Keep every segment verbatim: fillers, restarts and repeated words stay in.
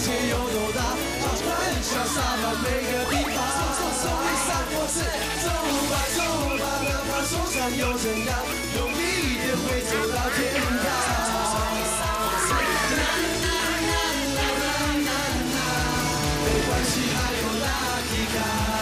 界有多大？就快潇洒到每个地方。送送你三国志，走吧走吧，哪怕受伤又怎样？用力一点会走到天堂。没关系，还有 Lucky 卡。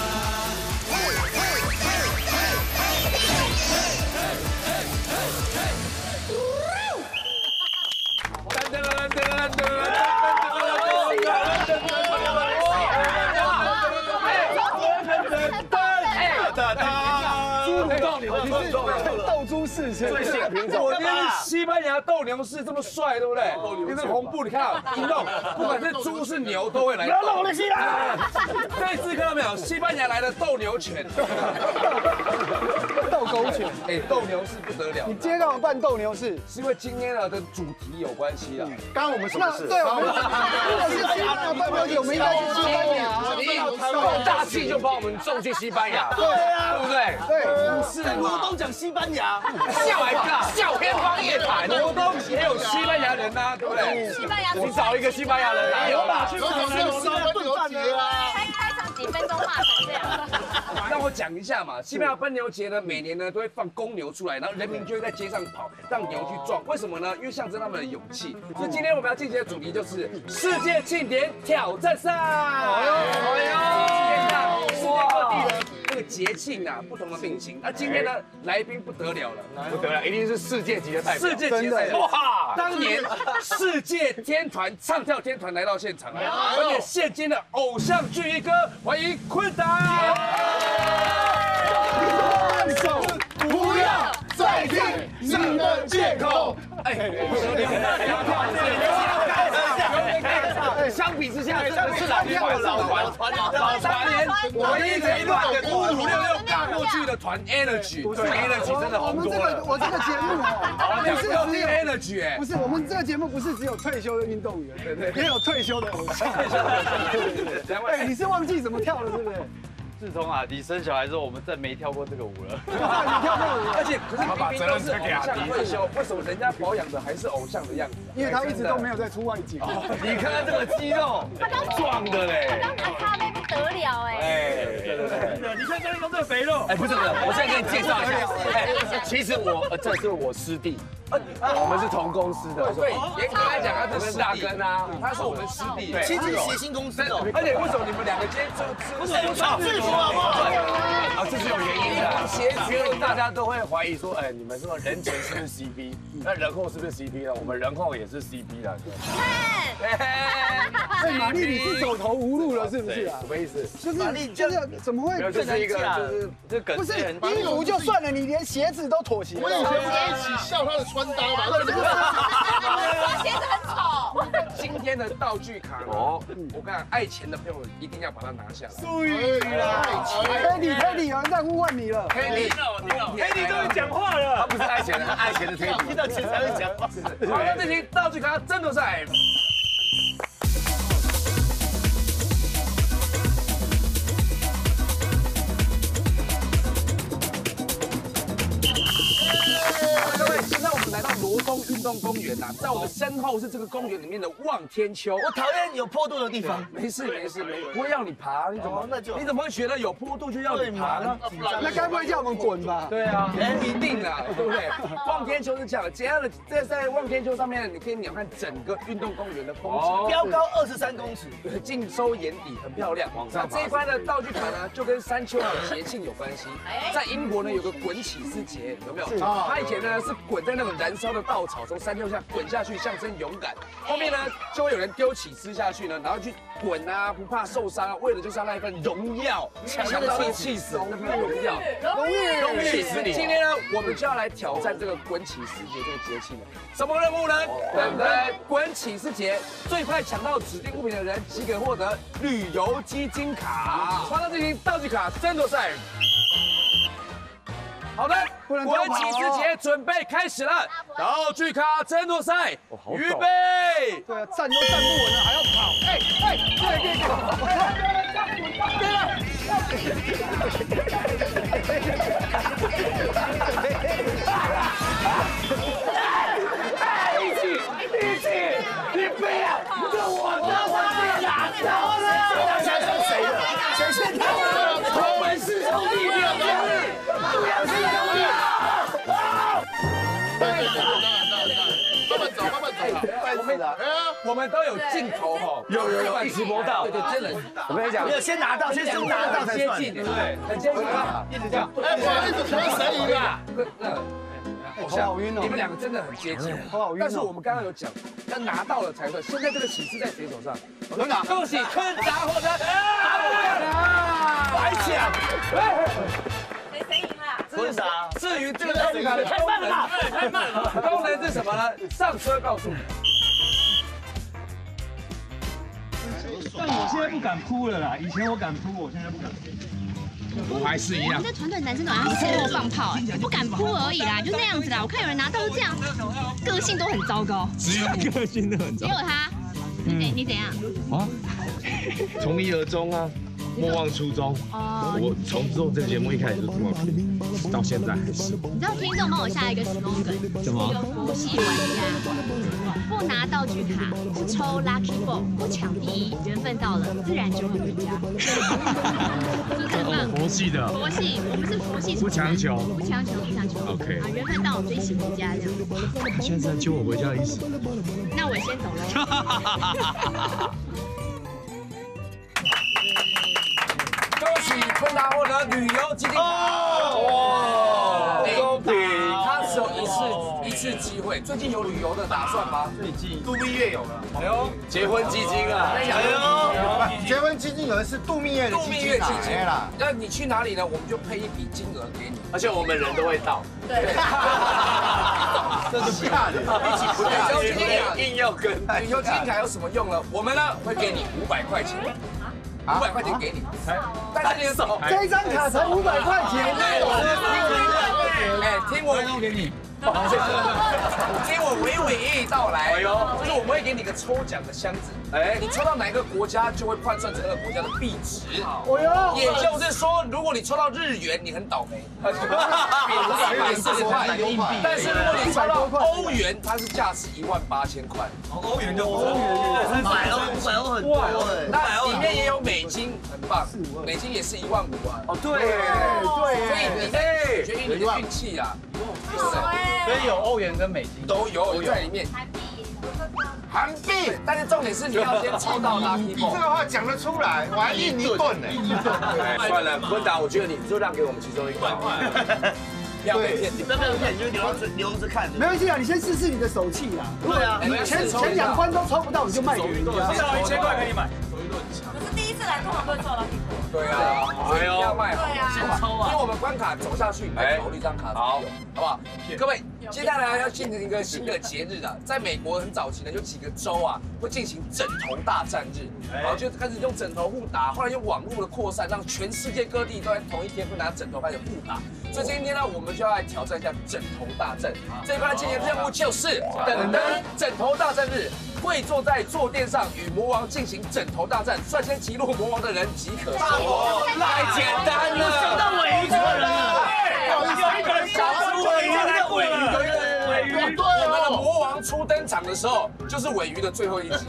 斗猪士是最新的品种。我今天是西班牙斗牛士，这么帅，对不对？你这红布，你看啊，一弄，不管是猪是牛都会来。 不要弄我的戏啦！ 这次看到没有？西班牙来的斗牛犬， 斗狗犬。 哎，斗牛士不得了。 你今天干嘛办斗牛士？ 是因为今天的主题有关系啦。 刚刚我们什么事？对，我们如果是西班牙办牛节，我们应该去西班牙。 你够大气就把我们送去西班牙。对啊，对不对？ 对， 不是嘛？ 都讲西班牙， 笑来尬，笑天方夜谭。国东也有西班牙人呐，对不对？ 西班牙， 你找一个西班牙人来，有吧？ 有种没有西班牙笨饭节啊！ 开开场几分钟骂成这样。 让我讲一下嘛，西班牙奔牛节呢，每年呢都会放公牛出来，然后人民就会在街上跑，让牛去撞。为什么呢？因为象征他们的勇气。所以今天我们要进行的主题就是世界庆典挑战赛。哎呦，哎呦，世界各地的这个节庆啊，不同的民情。那今天呢，来宾不得了了，不得了，一定是世界级的代表。世界级的代表，哇！当年世界天团唱跳天团来到现场，而且现今的偶像剧一哥，欢迎坤达。 不要再听你的借口。 哎，相比之下，真的是老团老团老团年，我们一个一段五五六六打过去的团 Energy， 对 Energy 真的红多了。 我这个节目哦， 不是只有 Energy 哎， 不是我们这个节目不是只有退休的运动员，对对，也有退休的偶像。哎，你是忘记怎么跳了是不是？ 自从阿迪生小孩之后，我们再没跳过这个舞了。 你跳这个舞， 而且可是明明都是偶像退休，为什么人家保养的还是偶像的样子？ 因为他一直都没有在出外景。 你看看这个肌肉，壮的嘞。 刚拿咖啡不得了哎。 哎，对对对， 你看张立东这个肥肉。 哎，不是不是，我现在给你介绍一下。哎，其实我呃这是我师弟，我们是同公司的。 对，严格来讲，他是大根啊，他是我们师弟。 亲子谐星公司哦。 而且为什么你们两个今天就不是不是制服好不好？ 啊，这是有原因的，因为大家都会怀疑说，哎，你们说人前是不是 C P， 那人后是不是 C P 呢？我们人后也是 C P 的。 所以玛丽你是走投无路了，是不是啊？ 什么意思？ 就是就是怎么会？ 这是一个就是这梗。 不是衣服就算了，你连鞋子都妥协。 我以前一起笑他的穿搭嘛， 我鞋子很丑。 今天的道具卡哦，我跟你讲，爱钱的朋友一定要把它拿下来。 对啦。 Teddy Teddy 有人在呼唤你了。 Teddy Teddy 终于讲话了。他不是爱钱的，他爱钱的 Teddy， 听到钱才会讲话。 好，那这题道具卡争夺赛。各位，现在我们来到罗东运动公园呐，在我们身后是这个公园里面的望天丘。 我讨厌有坡度的地方。 没事没事没，不会要你爬，你怎么那就你怎么会觉得有坡度就要你爬呢？ 那该不会叫我们滚吧？ 对啊，不一定啊，对不对？望天丘是这样的，接下来在在望天丘上面，你可以鸟瞰整个运动公园的风景， 标高二十三公尺， 尽收眼底，很漂亮。那这一关的道具卡呢，就跟山丘还有节庆有关系。在英国呢有个滚起司节，有没有？它以前呢是滚在那种燃烧的稻草，从山丘下滚下去，象征勇敢。后面呢就会有人丢起司下去呢，然后去滚啊，不怕受伤啊，为了就是要那一份荣耀，强到会气死，那份荣耀，荣誉，荣誉气死你。今天呢，我们就要来挑战这个滚起司节这个节气了。什么任务呢？等等，滚起司节最快抢到指定物品的人，即可获得旅游基金卡。欢迎进行道具卡争夺赛。好的，滚起司节准备开始了，道具卡争夺赛，预备。 对啊，站都站不稳了，还要跑。哎哎，对对对，对了。 一起一起，你不要跟我他妈的！ 大家是谁的？谁先跳的？我们是兄弟，不要这样，不要这样。慢慢走，慢慢走。 我们我们都有镜头哈，有有有，一直摸到，对对，真的。我跟你讲， 没有先拿到，先先拿到才算。 接近，对不对？很接近啊，一直这样。 哎，不好意思，请问谁赢了？ 头好晕哦， 你们两个真的很接近， 头好晕。 但是我们刚刚有讲，要拿到了才算。现在这个喜是在谁手上？ 有哪？ 恭喜坤达获得白奖。 谁谁赢了？ 坤达。至于这个东西的功能，太慢了，功能是什么呢？上车告诉你。 但我现在不敢扑了啦，以前我敢扑，我现在不敢。 我还是一样。 我们这团队男生都好像事后放炮，哎，不敢扑而已啦，就那样子啦。我看有人拿到就这样，个性都很糟糕。 只有个性都很糟只有他，你怎你怎样？ 啊，从一而终啊，莫忘初衷。 哦， 我从做这个节目一开始就这么拼，到现在还是。 你知道听众帮我下一个 slogan， 什么？一个佛系玩家，不拿道具卡，不抽 lucky ball， 不抢第一，缘分到了，自然就会回家。是不是很棒？ 佛系的。 佛系，我们是佛系。 不强求。 不强求，不强求。 OK。 啊，缘分到，我们就一起回家这样。 他现在在揪我回家的意思。 那我先走了。 恭喜坤达获得旅游基金卡！哇， 公平！ 他只有一次一次机会，最近有旅游的打算吗？ 最近度蜜月有了。 哎呦， 结婚基金啊！ 哎呦，结婚基金有的是度蜜月的度蜜月基金啦。 那你去哪里呢？我们就配一笔金额给你， 而且我们人都会到。 对。 这就不要了，一起不旅游基金卡硬要跟。 旅游基金卡有什么用呢？我们呢会给你五百块钱。五百块钱给你，但是你的手这一张卡才五百块钱， 哎，听我给你，听我娓娓道来，就是我们会给你个抽奖的箱子，哎，你抽到哪一个国家就会换算成那个国家的币值， 哦哟， 也就是说，如果你抽到日元，你很倒霉，一百四十块硬币，但是如果你抽到欧元，它是价值一万八千块， 欧元就欧五百欧，五百欧很多哎。 那里面也有美金，很棒，美金也是一万五啊， 哦对对， 所以你在决定你的运气啊，对不对？ 所以有欧元跟美金都有在里面。 韩币， 韩币， 但是重点是你要先抽到 lucky 这个 ball。 话讲得出来，我还印尼盾呢。 算了，坤达，我觉得你就让给我们其中一个。 不要被骗， 这边骗就是留着留着看。 没关系啊，你先试试你的手气啦。 对啊， 你前前两关都抽不到，你就卖给人家。 至少一千块可以买。 可是第一次来通常都会抽到屁股。 对啊，所以你要卖好， 对啊先抽啊，因为我们关卡走下去，每投一张卡好，好不好？各位，接下来要进行一个新的节日啊，在美国很早期呢，有几个州啊会进行枕头大战日，然后就开始用枕头互打，后来用网络的扩散，让全世界各地都在同一天会拿枕头开始互打。所以今天呢，我们就要来挑战一下枕头大战。这一关的今年任务就是等等枕头大战日。会坐在坐垫上与魔王进行枕头大战，率先击落魔王的人即可胜。太简单了，想到尾鱼这个人了，有一个人杀出尾鱼的尾鱼，尾鱼。我们的魔王初登场的时候，就是尾鱼的最后一集。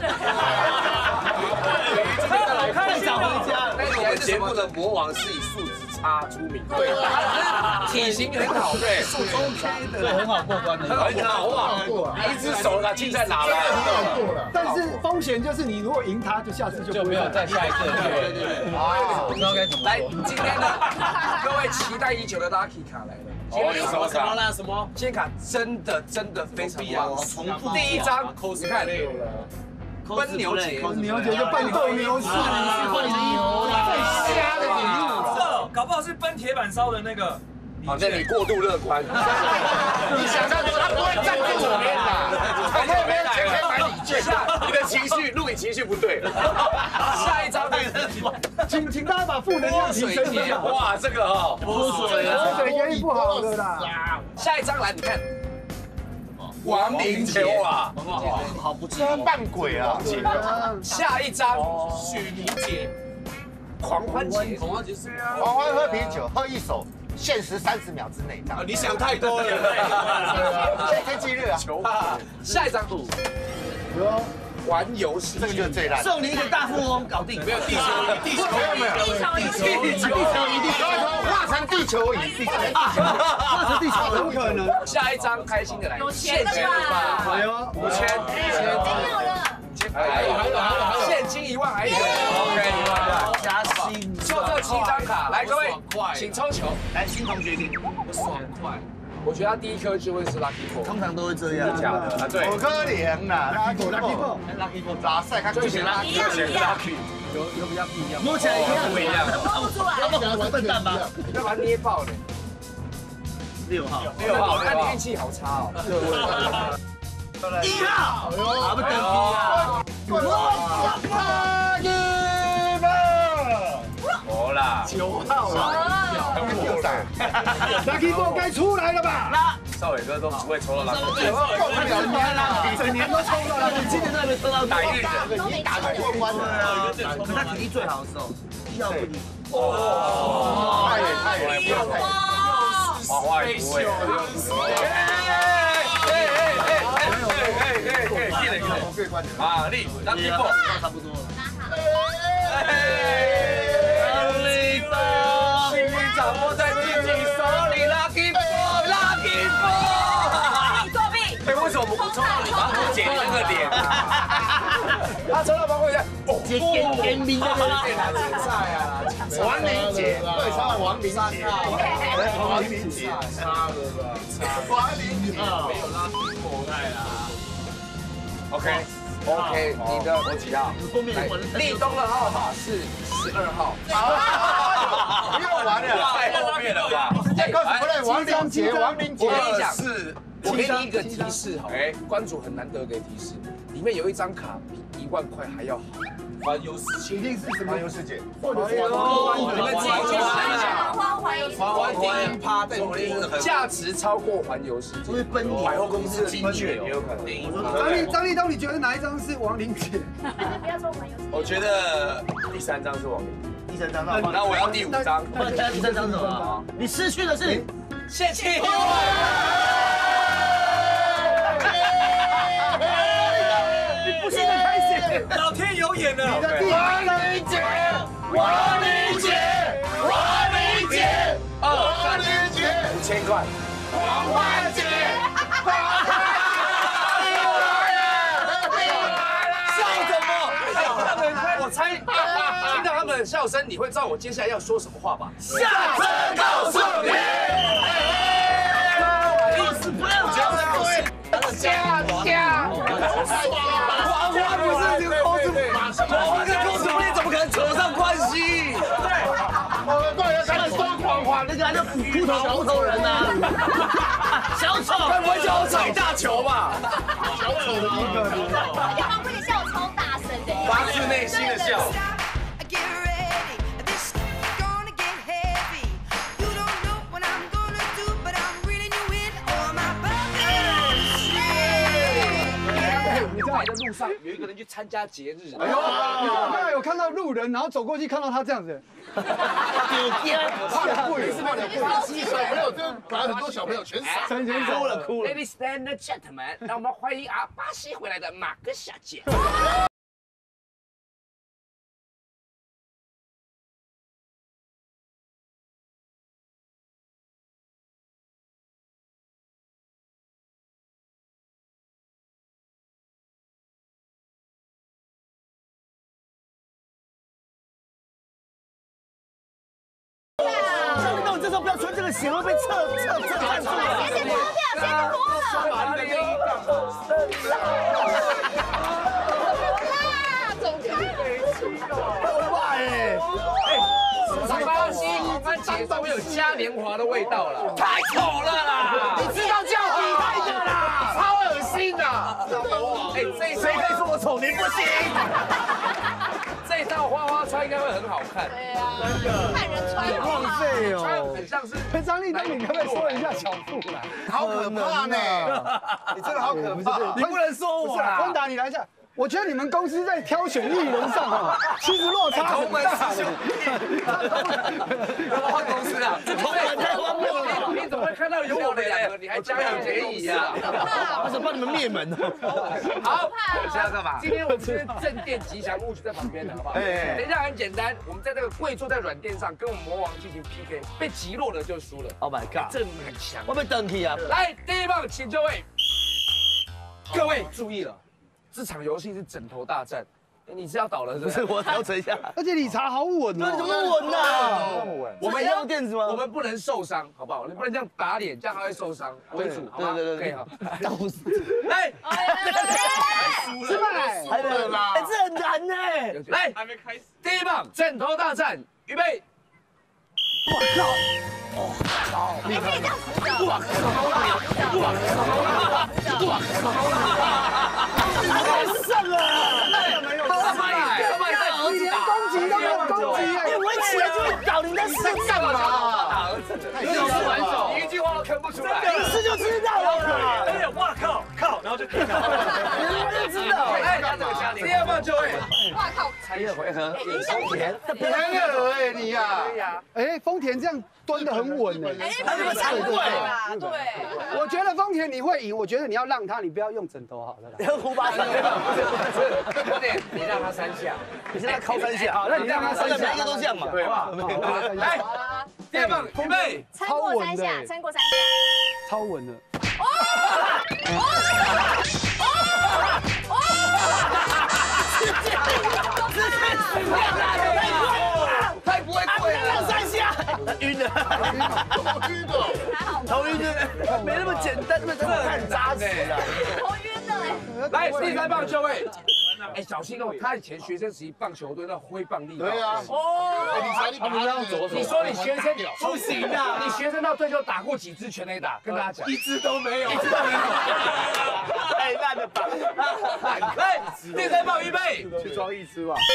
我看想回家。 但是我们节目的魔王是以数值差出名，对， 他体型很好，对，数中对，很好过关的， 很好啊，一只手呢进在哪了？ 但是风险就是你如果赢他，就下次就就没有再下一次。对对对，我知道该怎么来，今天呢，各位期待已久的 Lucky 卡来了。 哦，有什么卡？ 了？什么？ 今天卡真的真的非常棒，重复第一张，你看。奔牛节， 牛节就奔斗牛士， 换牛最瞎的礼物， 搞不好是奔铁板烧的那个。 好，那你过度乐观。 你想象他不会站在左边的， 他没有没有钱可以买礼券，你的情绪录影情绪不对。 下一张， 请请大家把负能量提升一下。 哇，这个哈， 泼水，泼水原因不好的啦。 下一张来，你看。 亡灵节哇， 好不真扮鬼啊！ 下一张许妮节，狂欢节， 狂欢节是啊， 狂欢喝啤酒，喝一手，限时三十秒之内。 你想太多了， 这天气日啊！ 下一张， 环游世界， 这个就是最烂。 送你一个大富翁，搞定。 没有地球仪，地球没有没有， 地球仪， 地球仪，地球仪， 画成地球仪， 画成地球怎么可能？ 下一张开心的来， 有钱的吧？ 哎呦， 五千，一千， 没有了。 还有还有还有，现金一万还有 ，OK 一万， 加薪。 就这七张卡，来各位，请抽球。 来，新同学， 我爽快。我觉得他第一颗就会是 lucky ball， 通常都会这样。 假的啊，对。 不可能啦，lucky ball， lucky ball， 拉赛看就选 lucky， 一样一样， 有有比较不一样， 摸起来一样， 不一样。 摸不出来。 他们可能是笨蛋吧？ 要把它捏爆呢。 六号， 六号，那你运气好差哦。 一号，啊不登机啊！ 没啦， 九号了六三 ，Lucky Ball 该出来了吧？ 少伟哥都不会抽到 lucky， 九号，整年啦， 整年都抽到了， 你今年都还没抽到打一个人， 都没打过关了， 可他体力最好的时候，一号不离。 哦，太远太远，不要太远。 花花也不会。玛丽 lucky ball 差不多了。 幸运掌握在自己手里 ，lucky ball，lucky ball。 作弊！ 哎，为什么不抽到你芒果姐那个脸啊？ 他抽到芒果姐，哦， 姐点点名的对啦，芹菜啊， 王林姐，对，差了王林姐，王林姐， 差了吧？ 王林姐， 没有 lucky ball 在啦。 OK OK， 你的我几号？ 来，立冬的号码是十二号。 不用玩了， 太后面了吧？ 再告诉不对，王林杰，王林杰我跟你讲， 是， 我给你一个提示好，哎，关主很难得给提示，里面有一张卡比一万块还要好。环游世界， 一定是什么环游世界， 或者是你们自己去想一想。 花环游世界， 环环趴在价值超过环游世界， 不是奔尼百货公司的金券也有可能。 张立张立东，你觉得哪一张是王林姐？ 不要说环游世界。 我觉得第三张是王林， 第三张，那那我要第五张。 那看第三张什么？你失去的是谢谢。 你不幸的开始， 老天有眼了。 王林杰，王林杰，王林杰，王林杰， 五千块。 王花姐，王花笑什么？我猜听到他们的笑声，你会知道我接下来要说什么话吧？ 下车告诉你， 不要讲了， 下下， 黄花不是这个公主，黄花跟公主恋怎么可能扯上关系？ 我们过来要开始双黄花， 那个还叫秃头小头人呐，小丑， 该不会叫我踩大球吧？ 小丑的一个， 而且黄慧的笑超大声的， 发自内心的笑。 Get ready, this is gonna get heavy. You don't know what I'm gonna do, but I'm reeling you in on my bucket. 来的路上有一个人去参加节日， 哎呦，我刚才有看到路人，然后走过去看到他这样子， 丢天， 吓鬼， 小朋友，这本来很多小朋友全傻。 陈先生了，哭了。 Ladies and gentlemen，让我们欢迎啊巴西回来的马哥小姐。 张立东，你这时候不要穿这个鞋，会被侧侧侧看出来。 先脱掉，先脱了。啦，走开！ 哇哎！ 巴西红番茄都有嘉年华的味道了，太丑了啦！ 你知道叫你拍的啦，超恶心的。 哎，这谁可以说我丑？你不行。 这一套花花穿应该会很好看。 对啊，看人穿好浪费穿哦。 很像是张立东，你可不可以说一下巧妇来？ 好可怕呢！你真的好可怕。 你不能说我啦。 坤达，你来一下。 我觉得你们公司在挑选艺人上啊，其实落差很大。 换公司啊，这同门太荒谬了！你怎么会看到有我们两个，你还加油结义呀？ 我想帮你们灭门哦。 好，现在要干嘛？今天我们是正殿吉祥物就在旁边的，好不好？等一下很简单，我们在这个跪坐在软垫上，跟我们魔王进行 P K， 被击落了就输了。 Oh my god， 阵很强， 我被登起啊！ 来，第一棒，请就位。各位注意了，这场游戏是枕头大战，你是要倒了是不是？ 我调整一下。 而且理查好稳哦， 怎么那么稳呢？ 我们要垫子吗？ 我们不能受伤，好不好？你不能这样打脸，这样还会受伤为主，好吗？ 对对对， 可以好。 倒死！ 来， 失败， 还没啦，哎，这很难呢。 来，还没开始。第一棒，枕头大战，预备。 我靠！ 哦，好，你可以这样扶着。 我靠！我靠！我靠！太胜了！ 没有，你连攻击都没有攻击哎！ 我一起来就会倒，你在身上嘛？ 打儿子的，你是玩手，一句话都看不出来， 一试就知道了。 而且哇靠靠，然后就听到， 我就知道。 哎，他怎么加你？第二棒就会， 哇靠！ 第二回合， 丰田， 天鹅哎你呀！ 哎，丰田这样蹲得很稳哎。 哎，他怎么抢对啦？对。 我觉得丰田你会赢，我觉得你要让他，你不要用枕头好了啦。 胡八三， 有点，你让他三下， 你现在靠三下，好， 那你让他三下， 每一个都这样嘛，对吧？ 来，第二棒，预备， 撑过三下，撑过三下， 超稳的。 哦哦哦哦！ 太不会跪了， 三下，晕了， 头晕的， 头晕的，没那么简单，那真的很扎实了， 头晕的哎。 来，第三棒就位。哎，小心哦！他以前学生时期棒球队那挥棒力道。 对啊。哦。你才你把他左手。 你说你学生不行啊！你学生到最后打过几支全垒打？跟大家讲， 一支都没有， 一支都没有。 太烂了吧！ 来，第三棒预备， 去装一支吧。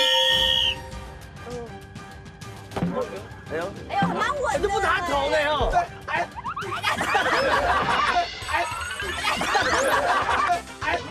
哎呦， 哎呦，很蛮稳的。 都不拿头呢哦。哎。哎。哎。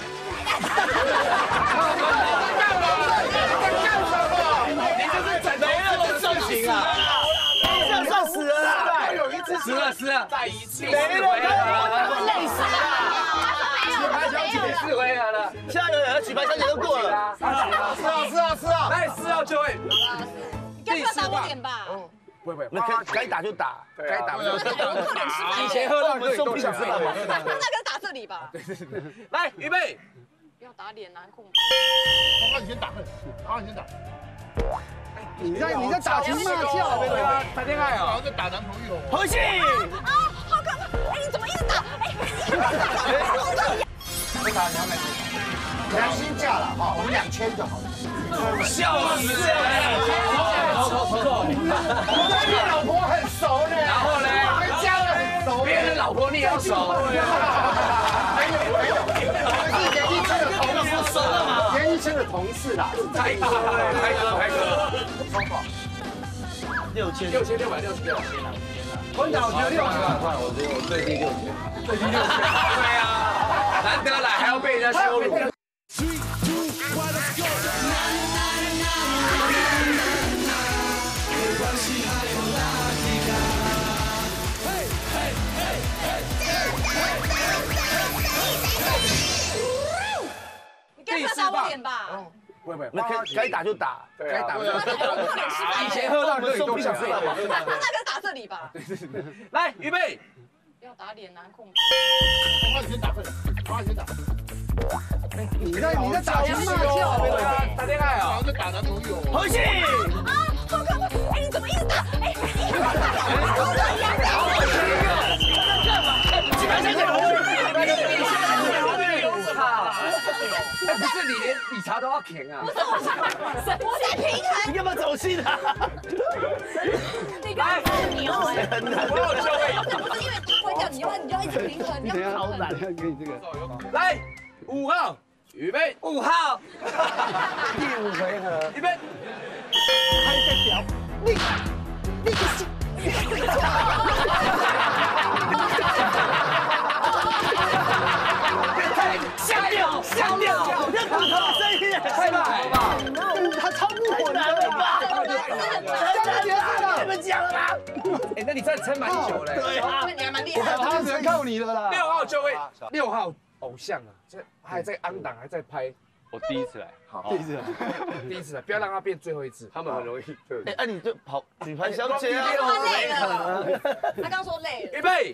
你这是整没了算行啊！ 这样算死了啦！ 还有一次死了死了，再一次没了，累死了！ 举牌小姐四回合了， 现在有人举牌小姐都过了。 是啊是啊是啊， 来四号就位。 你该不要打我脸吧？ 不会， 那该该打就打， 该打就打。 以以前喝到我们送不想睡嘛。 那个打这里吧。 对对对，来预备。 不要打脸，难控。 他你先打，他你先打。 你在你在打情骂俏， 对啊，谈恋爱啊， 好像在打男朋友。 回去。 啊，好可怕！哎，你怎么一直打？哎， 不打两百多，良心价了哈，我们两千就好了。 笑死了！ 我跟你老婆很熟的， 然后呢？ 跟家人很熟， 别人老婆你也要熟。 还有还有，我们是演艺圈的同事， 熟了嘛？ 演艺圈的同事啦。 开哥，开哥，开哥， 超过六千， 六千六百六十六。 昏倒觉得六千块，我觉得我最低六千，最低六千。对啊，难得来还要被人家羞辱。 你该不要打我脸吧？ 不会不会， 那该该打就打， 该打就打。 以前喝到可以都想睡。 那个打这里吧。 来，预备。 不要打脸，难控。 他你先打，他你先打。 你在你在打情骂俏， 对啊，谈恋爱啊， 在打男朋友。 回去。 啊，好可怕！哎，你怎么一直打？哎， 举牌小姐回去。 哎，不是你连理查都要舔啊！ 不是我是我在平衡。 你干嘛走心啊？ 你刚刚是牛哎！ 我有救位。 不是因为关掉，你要你要一直平衡，你要平衡。 难，给你这个。 来，五号，预备，五号，第五回合，预备。 还在屌，你你个是。 香掉，香掉，要骨头的声音。 哎，那你真的撑蛮久嘞。 对啊， 那你还蛮厉我害的。 看他只能靠你了啦。 六号就会，六号偶像啊，这还在安档，还在拍。 我第一次来， 好， 第一次， 第一次来，不要让他变最后一次。 他们很容易。对。 哎，那你就跑女排小姐啊。 他累了，他刚说累了。 预备。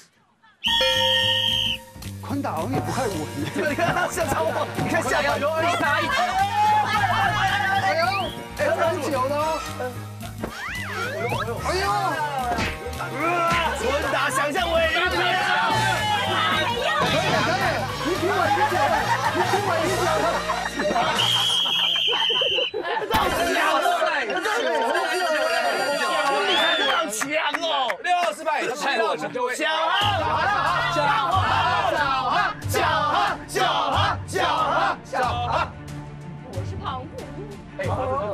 宽打好像也不太稳。 你看他下超跑，你看下摇有一打一打。 哎呦，哎，很久的哦。哎呦， 纯打想象为一体。 可以可以，你挺稳一脚了，你挺稳一脚了。 到小了， 你看这好强哦！ 六号失败，七号请就会。 小号，小号，小号，小号，小号，小号，小号。 我是胖虎。 哎， 小号，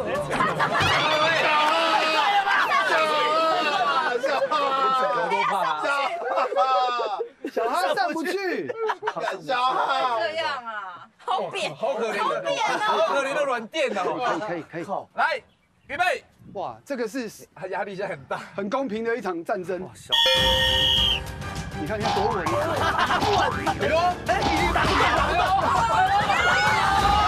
小号， 小哈上不去， 小号， 这样啊，好扁， 好可怜的，好可怜的软垫哦。 可以可以可以。 来，预备。 哇，这个是他压力现在很大， 很公平的一场战争。你看你看多稳啊！ 哎呦，哎，已经打不了了。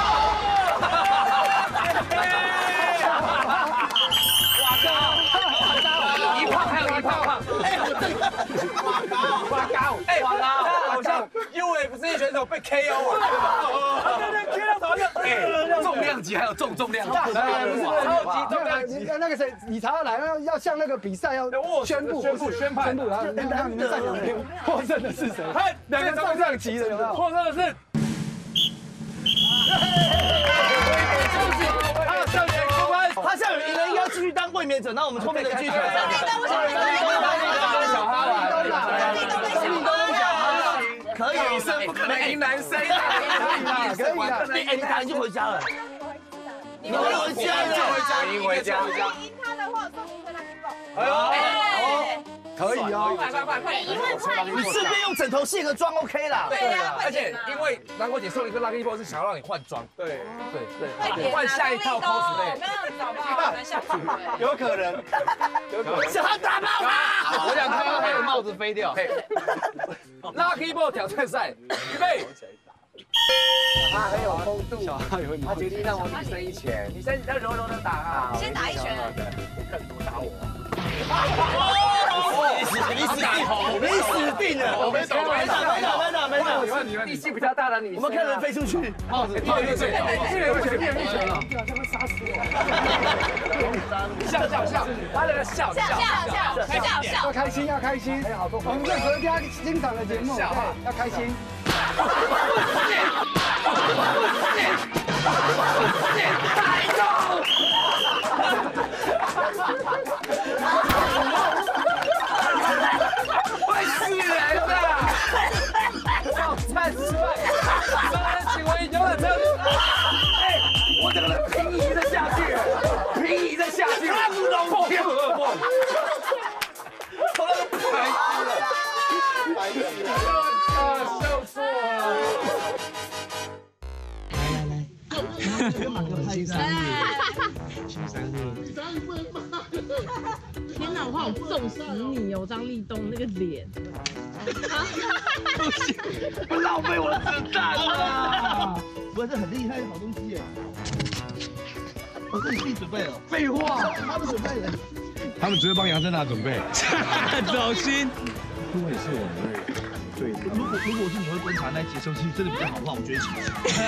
一胖还有一胖胖，哎，我这个哇高，哎，哇高，他好像 U F C 选手被 K O 啊！对对 ，K O 好像，哎，重量级还有重重量级，不是超级重量级。 那个谁，理查要来，要要像那个比赛要宣布宣布宣判宣布，然后让你们站两边，获胜的是谁？两个重量级的有没有？ 获胜的是。 他下面赢了，应该继续当卫冕者，那我们后面的继续。 小哈啦， 可以，女生不可能赢男生啊， 可以啦， 可以啦，哎，你打完就回家了，你回家了， 赢回家，回家。 赢他的话，送一个垃圾包。 哎呦， 可以哦。 快快快快，一万块， 你顺便用枕头卸个妆 OK 啦。 对啊， 而且因为南国姐送一个 Lucky Box 是想要让你换装，对对对， 快点换下一套 cosplay。 不要找不好，难下去。 有可能，有可能。 小孩打爆他！ 我想看到他的帽子飞掉。Lucky Box 挑战赛，预备。他很有风度， 小哈也会他决定让我女生一拳，女生要柔柔的打啊。 先打一拳。 更多打我。 你死定了！你死定了！我没打，没打，没打，没打，没打。 力气比较大的女生， 我们看人飞出去。 帽子掉一拳，一拳，一拳了，这样会杀死我。笑笑笑，他在笑笑笑笑笑笑， 要开心要开心，我们任何一家精彩的节目，要开心。 太重。会死人的！要菜吃饭，请问永远这样子。哎，我这个人平移的下去，平移的下去，看不懂天鹅梦。我那个白痴了，白痴了，啊，笑死我了。 天哪，我好揍死你哦，张立东那个脸。 不行，不浪费我的子弹了。不是，这很厉害的好东西耶。我是你自己准备了。废话，他们准备的。 他们只会帮杨振达准备。走心。 如果也是我会。对，如果如果是你会观察那节奏，其实真的比较好的话，我觉得请。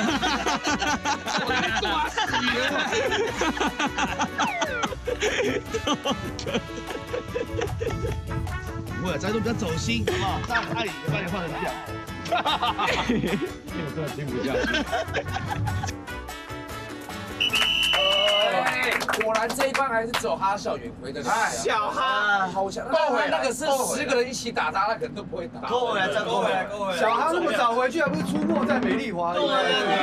不会，咱都比较走心，好不好？这样阿里把你换成这样。我真的听不下去。 果然这一班还是只有哈校远回的小哈， 好像勾回那个是十个人一起打他，他可能都不会打。 勾回来，再勾回来，勾回来。 小哈那么早回去，还不是出没在美丽华？对，不知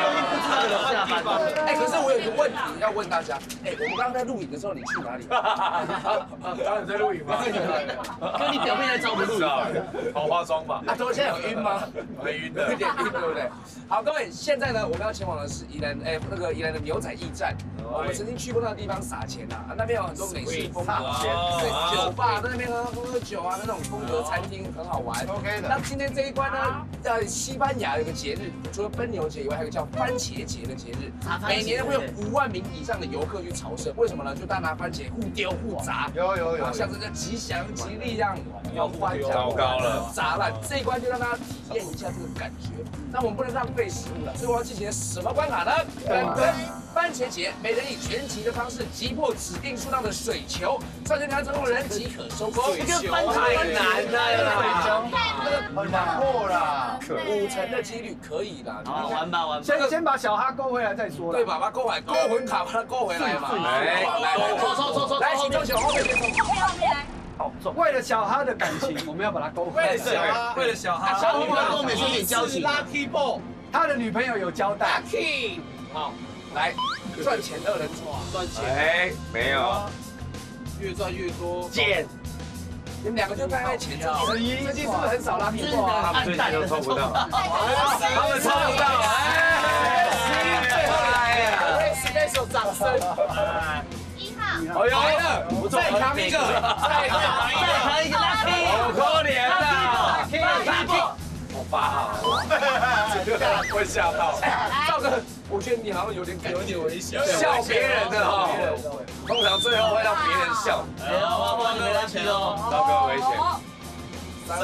下班。 哎，可是我有一个问题要问大家，哎，我们刚刚在录影的时候，你去哪里？ 当然在录影嘛。 跟你表妹在找我们录影。 好化妆吧？ 啊，昨天有晕吗？ 很晕的， 有点晕，对不对？好，各位，现在呢，我们要前往的是宜兰，哎，那个宜兰的牛仔驿站。我们曾经去过那个地方撒钱呐，那边有很多美式风格啊，对，酒吧在那边喝喝酒啊，那种风格餐厅很好玩。OK 的。那今天这一关呢，在西班牙有个节日，除了奔牛节以外，还有个叫番茄节的节日，每年会有五万名以上的游客去朝圣。为什么呢？就大家拿番茄互丢互砸， 有有有， 像这个吉祥吉利一样，要翻糟糕了， 砸烂。这一关就让大家体验一下这个感觉。那我们不能浪费食物了，所以我要进行什么关卡呢？跟跟番茄节，每人以拳击的方式击破指定数量的水球，上圈条成功的人即可收工。 这个番茄太难了啦， 那个很难破啦，五成的几率可以啦。 好，玩吧玩吧。 先先把小哈勾回来再说。 对吧？把它勾回来，勾魂卡把它勾回来嘛。来来抽抽抽抽， 来，请周球后面先抽。 后面后面来。 好，为了小哈的感情，我们要把它勾回来。 为了小哈，为了小哈， 小女朋友跟我们也是有点交情。 Lucky ball， 他的女朋友有交代。 Lucky， 好，来赚钱二人抽啊，赚钱。 哎，没有， 越赚越多。 减。 你们两个就站在前头。十一，最近是不是很少 Lucky ball？ 他们最近都抽不到，他们抽不到。哎， 十一最后来了，为 Special 掌声。 哎呦， 来了，再扛一个，再扛一个， 再扛一个 Lucky， 好可怜啊 ！Lucky， 我八号，会吓到。 赵哥，我觉得你好像有点有点危险， 笑别人的哈，通常最后会让别人笑。 哎呦，哇哇，你没关系哦， 赵哥危险。 三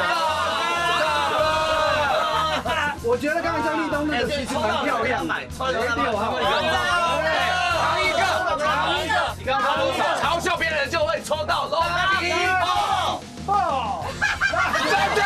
个，我觉得刚才张立东那个其实蛮漂亮的，六号。 嘲笑别人就会抽到 Lucky ball， 真的？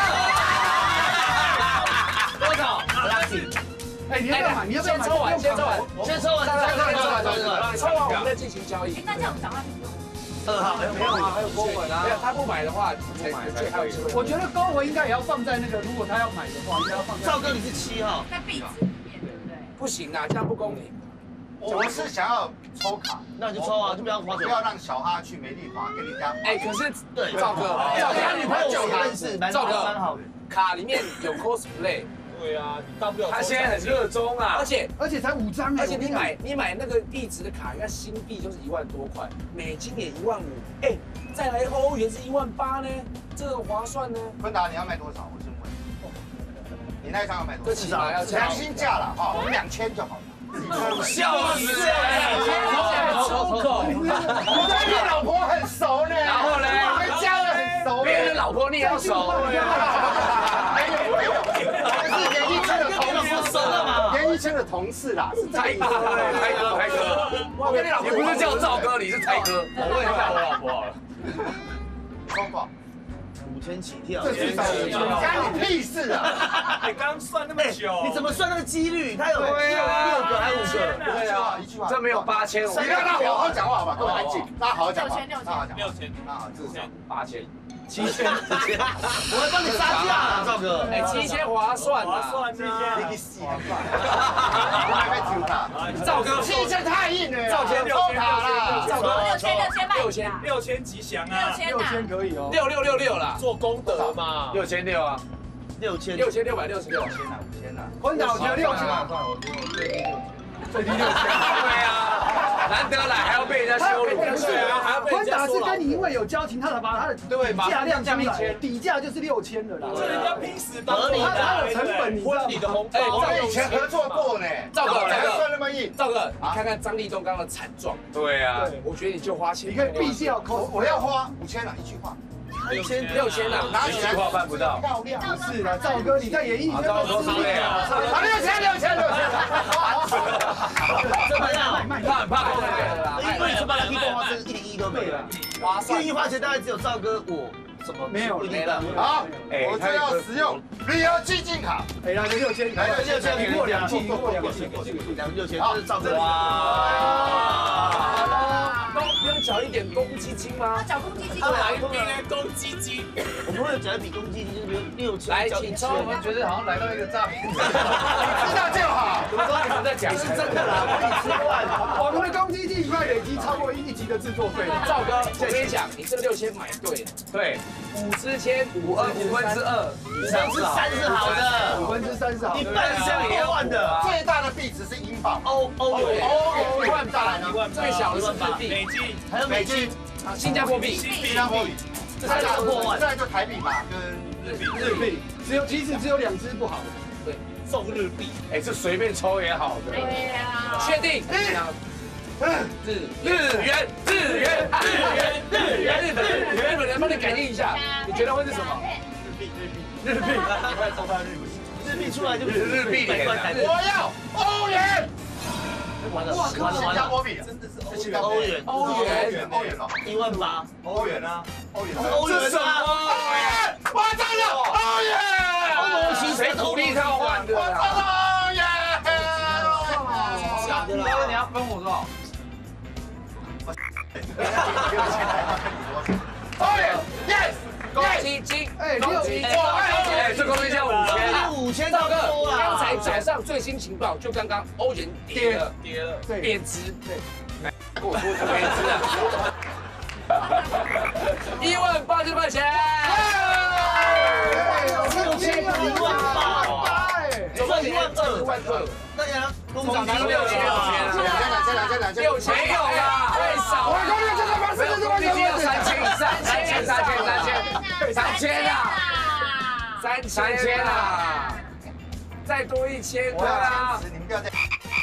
多少 ？Lucky， 哎，你要不要买？你要不要先抽完，先抽完， 先抽完，再抽完，抽完，抽完， 抽完我们再进行交易。 那这样我们讲话二号， 没有啊，还有勾魂啊。没有，他不买的话，才买才还有机会。 我觉得勾魂应该也要放在那个，如果他要买的话，应该要放在。 赵哥你是七号， 在壁纸里面，对不对？ 不行啊，这样不公平。 我是想要抽卡， 那就抽啊，就不要花钱， 不要让小哈去美丽华跟人家。 哎，可是对， 赵哥，赵哥他女朋友认识， 赵哥，卡里面有 cosplay。 对啊，你大不了他现在很热衷啊， 而且而且才五张哎， 而且你买你买那个币值的卡，人家新币就是一万多块，美金也一万五，哎，再来欧元是一万八呢，这个划算呢。 坤达你要卖多少？我先问。你那一张要卖多少？ 这起码要良心价了哈，我们两千就好了。 笑死！出口， 你跟你老婆很熟呢， 然后呢， 还加的很熟， 别人老婆你也要熟。 没有没有，是演艺圈的同事熟的嘛？演艺圈的同事啦，是台哥，台哥，台哥，我跟你老婆，你不是叫赵哥，你是台哥。我问一下我老婆好了， 多少？ 五千起跳， 这至少五千，关你屁事啊！ 你刚算那么久， 你怎么算那个几率？他有六个还是五个？ 对啊，一句话， 这没有八千， 你要让我好好讲话好吧？各位安静，大家好好讲话。 六千六千六千， 那好，至少八千。 七千，我会帮你杀价，赵哥。 哎，七千划算划算啊！ 你死很快，我还没抽卡。 赵哥， 七千太硬了， 赵哥抽卡啦。 赵哥六千六千卖六千六千吉祥啊！ 六千六千可以哦， 六六六六啦， 做功德嘛，六千六啊， 六千六千六百六十六。 五千啊，五千啊。 坤达我觉得六千，最低六千。 对啊，难得来还要被人家羞辱， 对啊，还要被坤达是人家说跟你因为有交情，他才把他的底价亮出来，底价就是六千的啦。 这人家拼死当合理的， 他有成本，你知道吗？ 婚礼的红包， 我们以前合作过呢。 赵哥， 还赵哥， 算那么硬。 赵哥，你看看张立东刚刚的惨状， 对啊， 我觉得你就花钱， 你可以避掉扣， 我要花五千了，一句话。 六千六千啊， 拿起来一句话办不到。 漂亮。 不是的，赵哥你在演艺圈赵哥是累啊， 啊，六千六千六千。 怎么样？ 他很怕扣人因为你说把它一波花真一零一都没了， 划算愿意花钱大概只有赵哥我。 什么没有没了？ 好，我就要使用旅游基金卡。 哎，来个六千， 来个六千， 一过两季，一过两季， 两六千，这是赵哥。 哇！ 都不用有缴一点公积金吗？ 缴公积金。 他哪一笔呢？公积金。 我们会有缴一笔公积金，就是比如六千。 来，请抽。我们觉得好像来到一个诈骗。 知道就好。 怎么说你们在讲？ 是真的啦，我跟你吃饭。 我们的公积金快累积超过一集的制作费。 赵哥，我跟你讲，你这六千买对了。 对， 五之千，五二五分之二， 以上是三是好的， 五分之三是好的。 一半以上也要万的。 最大的币值是英镑， 欧欧元， 欧元，一万八， 一万， 最小的是日币， 美金， 还有美金， 新加坡币， 新加坡币， 这才是破万。 再来就台币嘛，跟日币， 日币只有即使只有两只不好。 对， 送日币。 哎，这随便抽也好的。 对呀。 确定？日日元，日元，日元，日元，日本， 日本人帮你感应一下，你觉得会是什么？ 日币，日币， 日币， 快抽到日币。 日币出来就日币脸， 我要欧元。 完了完了完了， 新加坡币， 真的是欧元， 欧元，欧元哦， 一万八， 欧元啊，欧元， 欧元啊， 欧元，我中了，欧元， 欧元谁鼓励他换的？ 我中了欧元。 假的啦！哥，你要分我多少？ 欧元 ，yes， 公积金， 哎，六积金， 哎，这公积金五千， 五千赵哥， 多啦。 刚才早上最新情报，就刚刚欧元跌了， 跌了， 对， 贬值，对， 跟我说贬值啊！ 一万八千块钱， 六千一万八， 有没有一万二？一万二， 那你呢？工总值六千， 两千，两千，两千，两千， 六千没有啦，太少了。 公积金这个方式就是公积金要三千以上，三千，三千，三千，三千啊，三三千啊，再多一千，对啊。 你们不要再。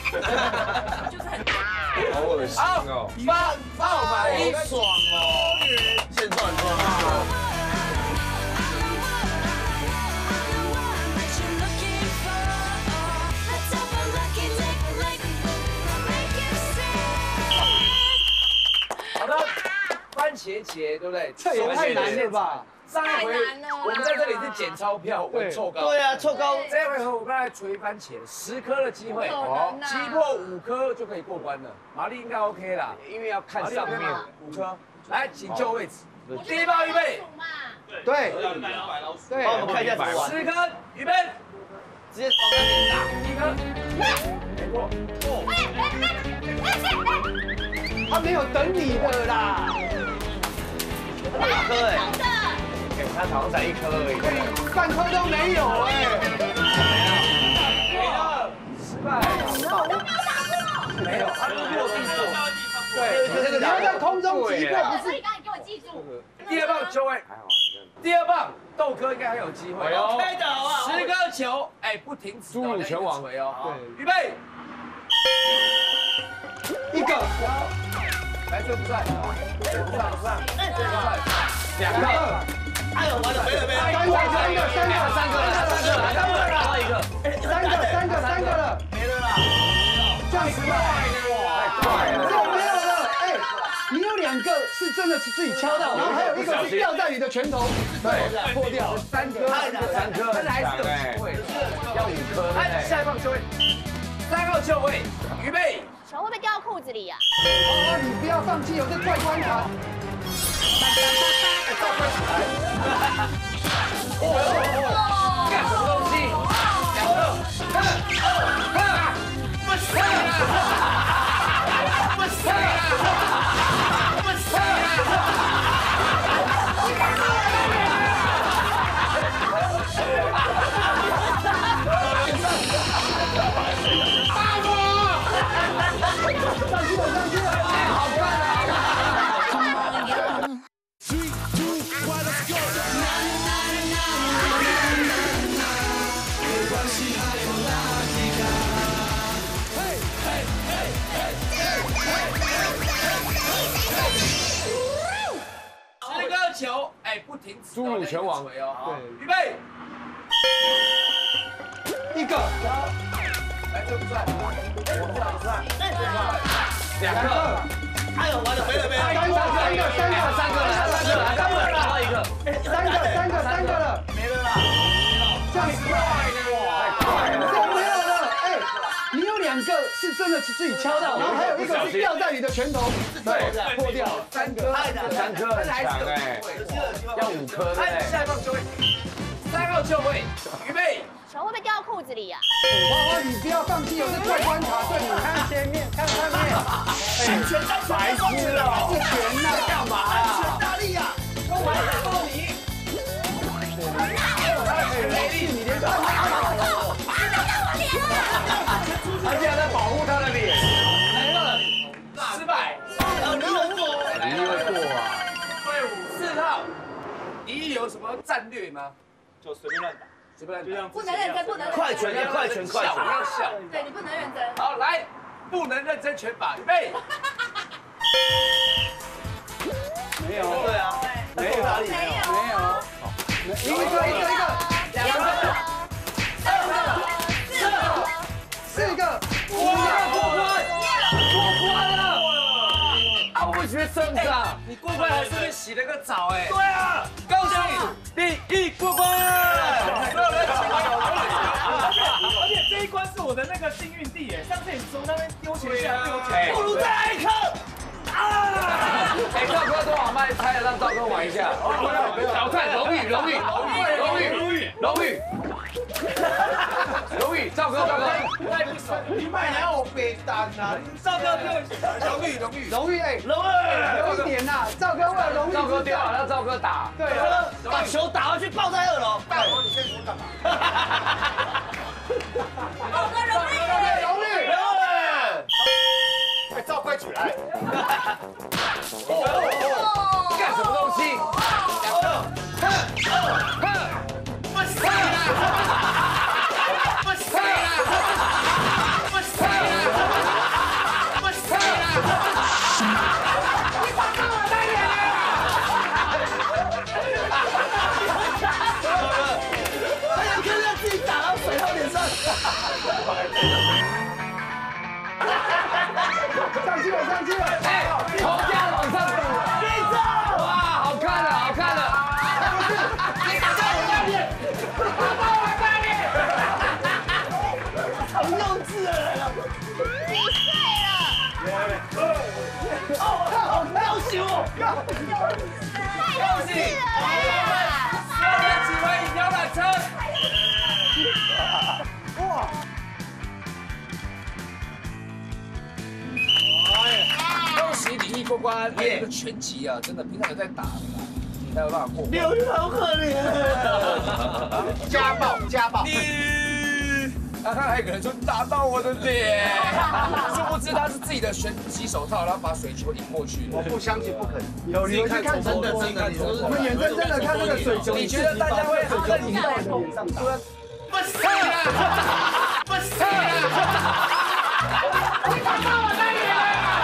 好恶心哦！ 八八百一， 爽哦！现赚赚。 好的，番茄节对不对？ 这也太难了吧！ 上一回我们在这里是捡钞票，玩凑高。 对啊，凑高。 这回合我们来锤番茄，十颗的机会，哦，击破五颗就可以过关了。玛丽应该 OK 啦，因为要看上面五颗。来，请就位置。第一包预备。 对， 对，帮我们看一下怎么玩。 十颗预备，直接往那边打，一颗，没过。 他没有等你的啦。 八颗哎， 哎，他好像才一颗而已， 半颗都没有哎。 没了，失败。没有，他落地做。对， 你这个你要在空中击破，不是？ 刚才给我记住。 第二棒球位，第二棒豆哥应该还有机会。 哦开的好不好？ 十颗球，哎，不停止。 侏儒拳王锤哦。 对， 预备， 一个， 来，这不算，这不算，不算，这不算， 两个， 哎呦，完了，没了没了， 三个，三个，三个， 三个了，三个了，三个了，还有一个， 三个，三个，三个了， 没了啦。 这样子吧， 太快了， 这没有了，哎，你有两个是真的是自己敲到，然后还有一个是掉在你的拳头，对，破掉， 三颗，三颗，但是还是有机会，要五颗。来，下一棒就位，三号就位，预备。 球会不会掉到裤子里呀？ 哦，你不要放弃，有这怪关卡。 哦，干什么东西？两个，不是啊，不是啊，不是啊。十颗球，哎，不停止。 侏儒拳王， 对，预备， 一个， 来，这不算，这不算，不算， 两个， 哎呦，完了，没了没了， 三个，三个，三个， 三个了，三个了，三个了，还有一个， 三个，三个，三个了， 没了啦。 这样子吧， 太快了， 这没有了，哎，你有两两个是真的自己敲到，然后还有一个是掉在你的拳头，对，破掉了。三颗， 三颗很强哎，要五颗对。 下一棒就位，三号就位，预备。 球会不会掉到裤子里啊？ 花花，你不要放弃，有这怪关卡，对，你看前面，看上面， 拳拳到白痴哦， 这拳呐， 干嘛啊？ 拳大力啊！ 我来抱你。 没力，你连看都看不到。 他竟然在保护他的脸， 来了，失败。 你有我， 你会过啊？ 队伍四号，你有什么战略吗？ 就随便乱打。 随便乱打， 不能认真，不能快拳要快拳，快拳要笑。 对你不能认真。 好，来，不能认真拳法，预备。 没有， 对啊， 没有哪里没有，没有，一个一个一个，两个，三个，四个，四个，五个过关，过关了。 啊，我学生子啊，你过关还顺便洗了个澡哎。 对啊， 恭喜第一过关。所有人请而且这一关是我的那个幸运地耶，上次你从那边丢钱下来丢钱， 不如再来一颗。 啊！哎，赵哥多少麦猜了，让赵哥玩一下。挑战荣誉，荣誉，荣誉，荣誉，荣誉，荣誉，荣誉，赵哥，赵哥，太不爽了， 你买来我背单呐， 赵哥给我荣誉，荣誉， 荣誉哎， 荣誉， 有一点呐，赵哥为了荣誉， 赵哥丢了，让赵哥打。 对啊， 把球打回去抱在二楼。 大王，你先说干嘛？ 好的，荣誉， 荣誉， 荣誉。 哎，赵快起来！ 干什么东西？ 哼哼，不是啦，不是啦，不是啦，不是啦。你把我带远了！哎呀，看到自己打到水后脸上。 上去了，上去了！ 哎，头架往上补， 闭嘴！ 哇，好看了，好看了！ 你打到我大脸，打到我大脸！好幼稚的人啊！ 几岁了？ 哦，好高兴哦！ 太幼稚了！ 所有人请回摇篮车。 哇！ 恭喜你一过关！哎，这个拳击啊，真的平常有在打的啦，你才有办法过关。 刘玉好可怜。 家暴，家暴。 啊，看还有个人说打到我的脸，殊不知他是自己的拳击手套，然后把水球引过去。 我不相信，不可能。 有你们去看真的真的，我们眼睁睁的看那个水球， 你觉得大家会任你到你的脸上打？ 不是啦，不是啦。你打到我的脸！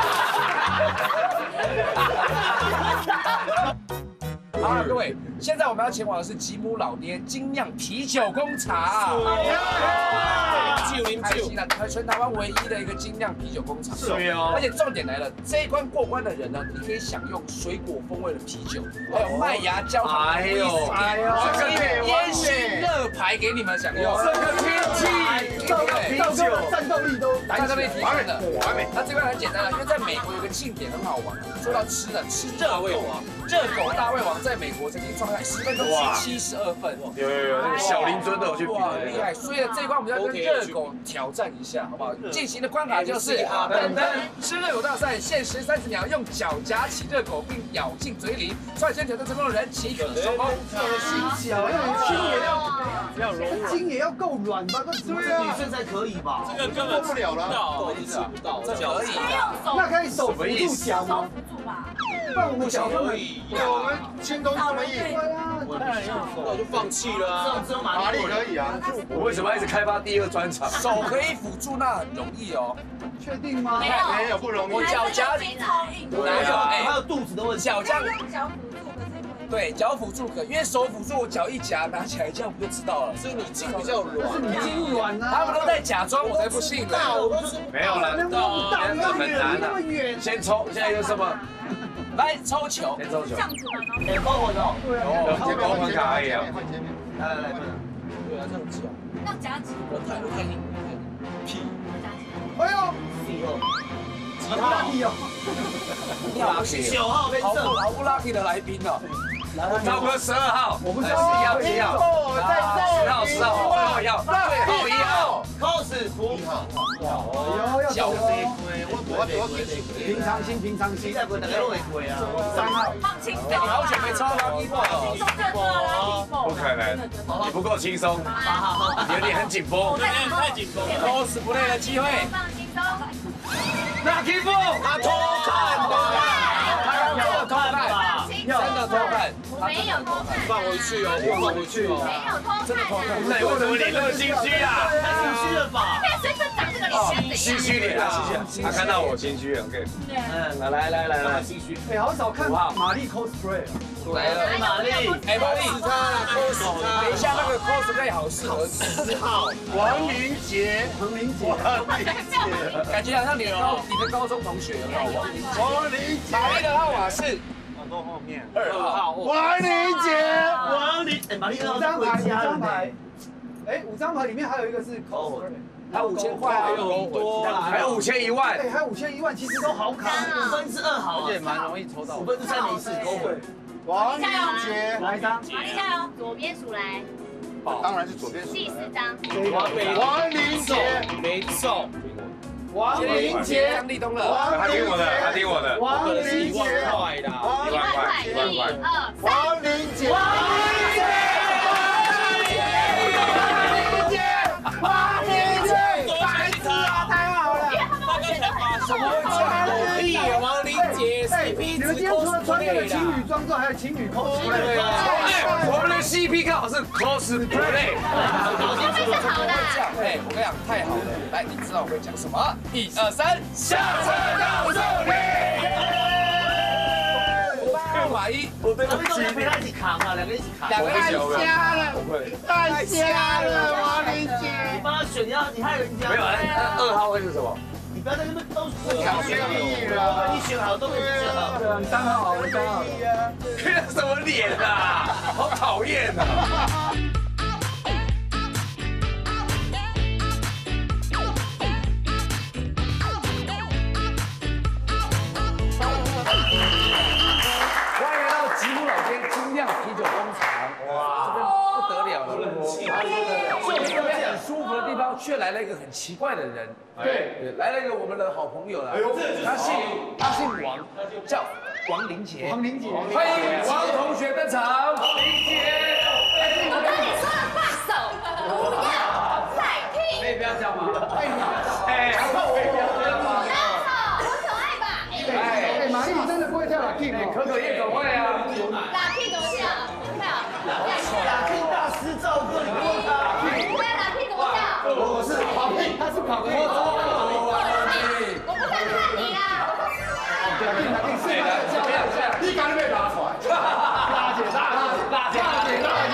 好了，各位，现在我们要前往的是吉姆老爹精酿啤酒工厂。零九零九，台全台湾唯一的一个精酿啤酒工厂。是哦。而且重点来了，这一关过关的人呢，你可以享用水果风味的啤酒，还有麦芽焦糖的威士忌， 哎呦，这个可以烟熏乐牌给你们享用。 这个天气， 赵哥的战斗力都在这边提升的。 完美。 那这边很简单了，因为在美国有个庆典很好玩，说到吃的，吃热狗王，热狗大胃王在美国曾经创下十分钟吃七十二份。 有有有，那个小林尊都有去比。 哇，厉害！所以这一关我们要跟热狗挑战一下，好不好？进行的关卡就是等等吃热狗大赛，限时三十秒，用脚夹起热狗并咬进嘴里。率先挑战成功的人起可收工。 心小，那你筋也要要柔，筋也要够软吧？对啊， 女生才可以吧？ 这个根本不了了， 到底吃不到，这可以的。 那可以手扶住脚吗？不然我们脚可以。我们轻功这么硬， 对啊， 我就放弃了啊。 只有马力可以啊。 我为什么要一直开发第二专场？ 手可以辅助，那很容易哦。 确定吗？ 没有， 没有不容易。 我脚夹筋超硬， 哪有？哎， 还有肚子的问题。 脚这样。 脚辅助可是对，脚辅助可，因为手辅助，我脚一夹拿起来，这样不就知道了？ 所以你筋比较软， 是你筋软啊。 他们都在假装，我才不信呢。 没有了， 大很难那么了。 远， 先抽，现在有什么？ 来抽球， 先抽球。 这样子吗？ 哎，包我的。 对啊， 有包环卡而已啊。 来来来， 对啊，这样夹， 要夹紧， 我太我太硬，屁， 哎 lucky 哦。 你好 lucky， 九号被好正， 不好不 lucky 的来宾哦。 赵哥十二号， 我不是十一号，十一号， 再十号，十号，最后一号，最后一号 cos 图一号， 有要小走飞哦。 我我平常心，平常心现。在不会大家都会贵啊。 三号， 放轻松， 你好久没抽 lucky 放轻松就做了 lucky 不可能，你不够轻松， 八号， 有点很紧绷。 太紧绷了。 cosplay 的机会放轻松。 ，lucky four，他偷看的，他要偷看，真的偷看， 我没有偷看， 放回去哦，放回去哦， 没有偷看，真的偷看。 那你为什么脸那么心虚啊？ 太心虚了吧？ 看随身长这个脸， 心虚脸啊，心虚。他看到我心虚了 ，OK。嗯，来来来来，心虚。 哎，好少看玛丽 cosplay 啊。 来了， 玛丽， 哎，玛丽，等一下那个 cosplay 好适合四号王林杰， 彭林姐， 感觉好像你的高你的高中同学有没有？ 王林杰， 玛丽的号码是二号， 王林杰， 王林，哎，玛丽五张牌，五张牌。哎，五张牌里面还有一个是 cosplay， 还有五千块，还有多， 还有五千一万， 哎，还有五千一万，其实都好卡。 五分之二好， 也蛮容易抽到。 五分之三没事，勾回。 王林杰， 来一张， 玛丽加油，左边数来， 当然是左边。 第四张。 王林杰， 没中。 王林杰， 张立东了， 他听我的，他听我的。 王林杰， 一万块的， 一万块，一万一块。 二三， 王林杰，王林杰，王林杰，白痴啊，太好了！ 什么叫狗屁啊？王林杰 C P 值你们今天除了穿那个 cosplay 情侣的。 装之后，还有情侣 cosplay。 哎，我们的 C P 刚好是 cosplay。 这是好的。 哎，我跟你讲，太好了！来，你知道我会讲什么？一二三，下车告诉你。不满意， 我对他们都陪他一起扛啊，两个一起扛。 两个人瞎了， 不会， 太瞎了，王林杰。 你帮他选，你要你害人家。 没有，那二号会是什么？ 你不要在那边都强权利了， 你选好都可以选好。 对啊，你三号好，我三号。 看什么脸啊？好讨厌啊！ 欢迎来到吉姆老街精酿啤酒工厂，哇，这边不得了了，坐在这边很舒服的地方，却来了一个很奇怪的人，对，来了一个我们的好朋友了，他姓他姓王，叫王林杰， 王林杰， 欢迎王同学登场，林杰， 我跟你说了，放手，不要再听。 可以不要这样吗？ 哎， 我也不要这样吗？ 很可爱吧？ 哎，玛丽，你真的不会跳 lucky 吗？ 可可夜总会啊， 打 K 怎么跳？怎么跳？ 打 K 大师赵哥，你问他。 我要打 K 怎么跳？ 我是跑 K，他是跑 K。 我不在看你啦。 lucky 是吗？ 不要这样， 你刚才被拉出来， 拉姐，拉姐，拉姐，拉姐，拉姐，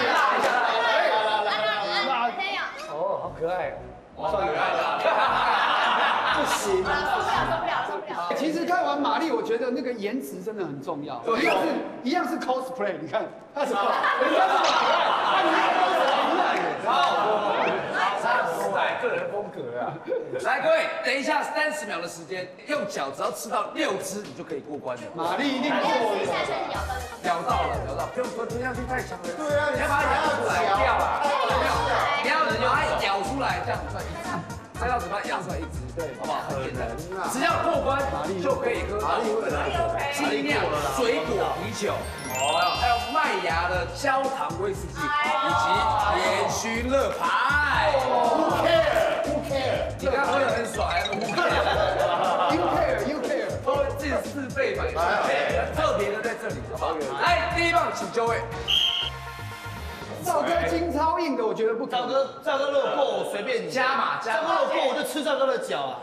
拉姐。 哦，好可爱哦， 算可爱了。不行啊！ 受不了，受不了，受不了。 其实看完玛丽，我觉得那个颜值真的很重要。一样是，一样是 cosplay， 你看，他是，人家是可爱，他你看都是一样的。 时代个人风格啊！来，各位，等一下三十秒的时间，用脚只要吃到六只，你就可以过关了。 玛丽一定过一下就咬到那个。 咬到了，咬到，不用吞吞下去太强了。 对啊， 你要把它咬出来，掉啊！你要把它咬出来，这样算一只。塞到嘴巴咬出来一只，对，好不好？很简单，只要过关就可以喝到精酿水果啤酒，哦，还有麦芽的焦糖威士忌，以及烟熏乐牌。 Who care? Who care? 你刚刚喝的很爽，还有 Who care? You care, you care。 都自自费买，特别的在这里，好不好？来，第一棒，请就位。 赵哥筋超硬的，我觉得不可能。 赵哥，赵哥如果过我随便你。 加码加码。 赵哥如果过我就吃赵哥的脚啊。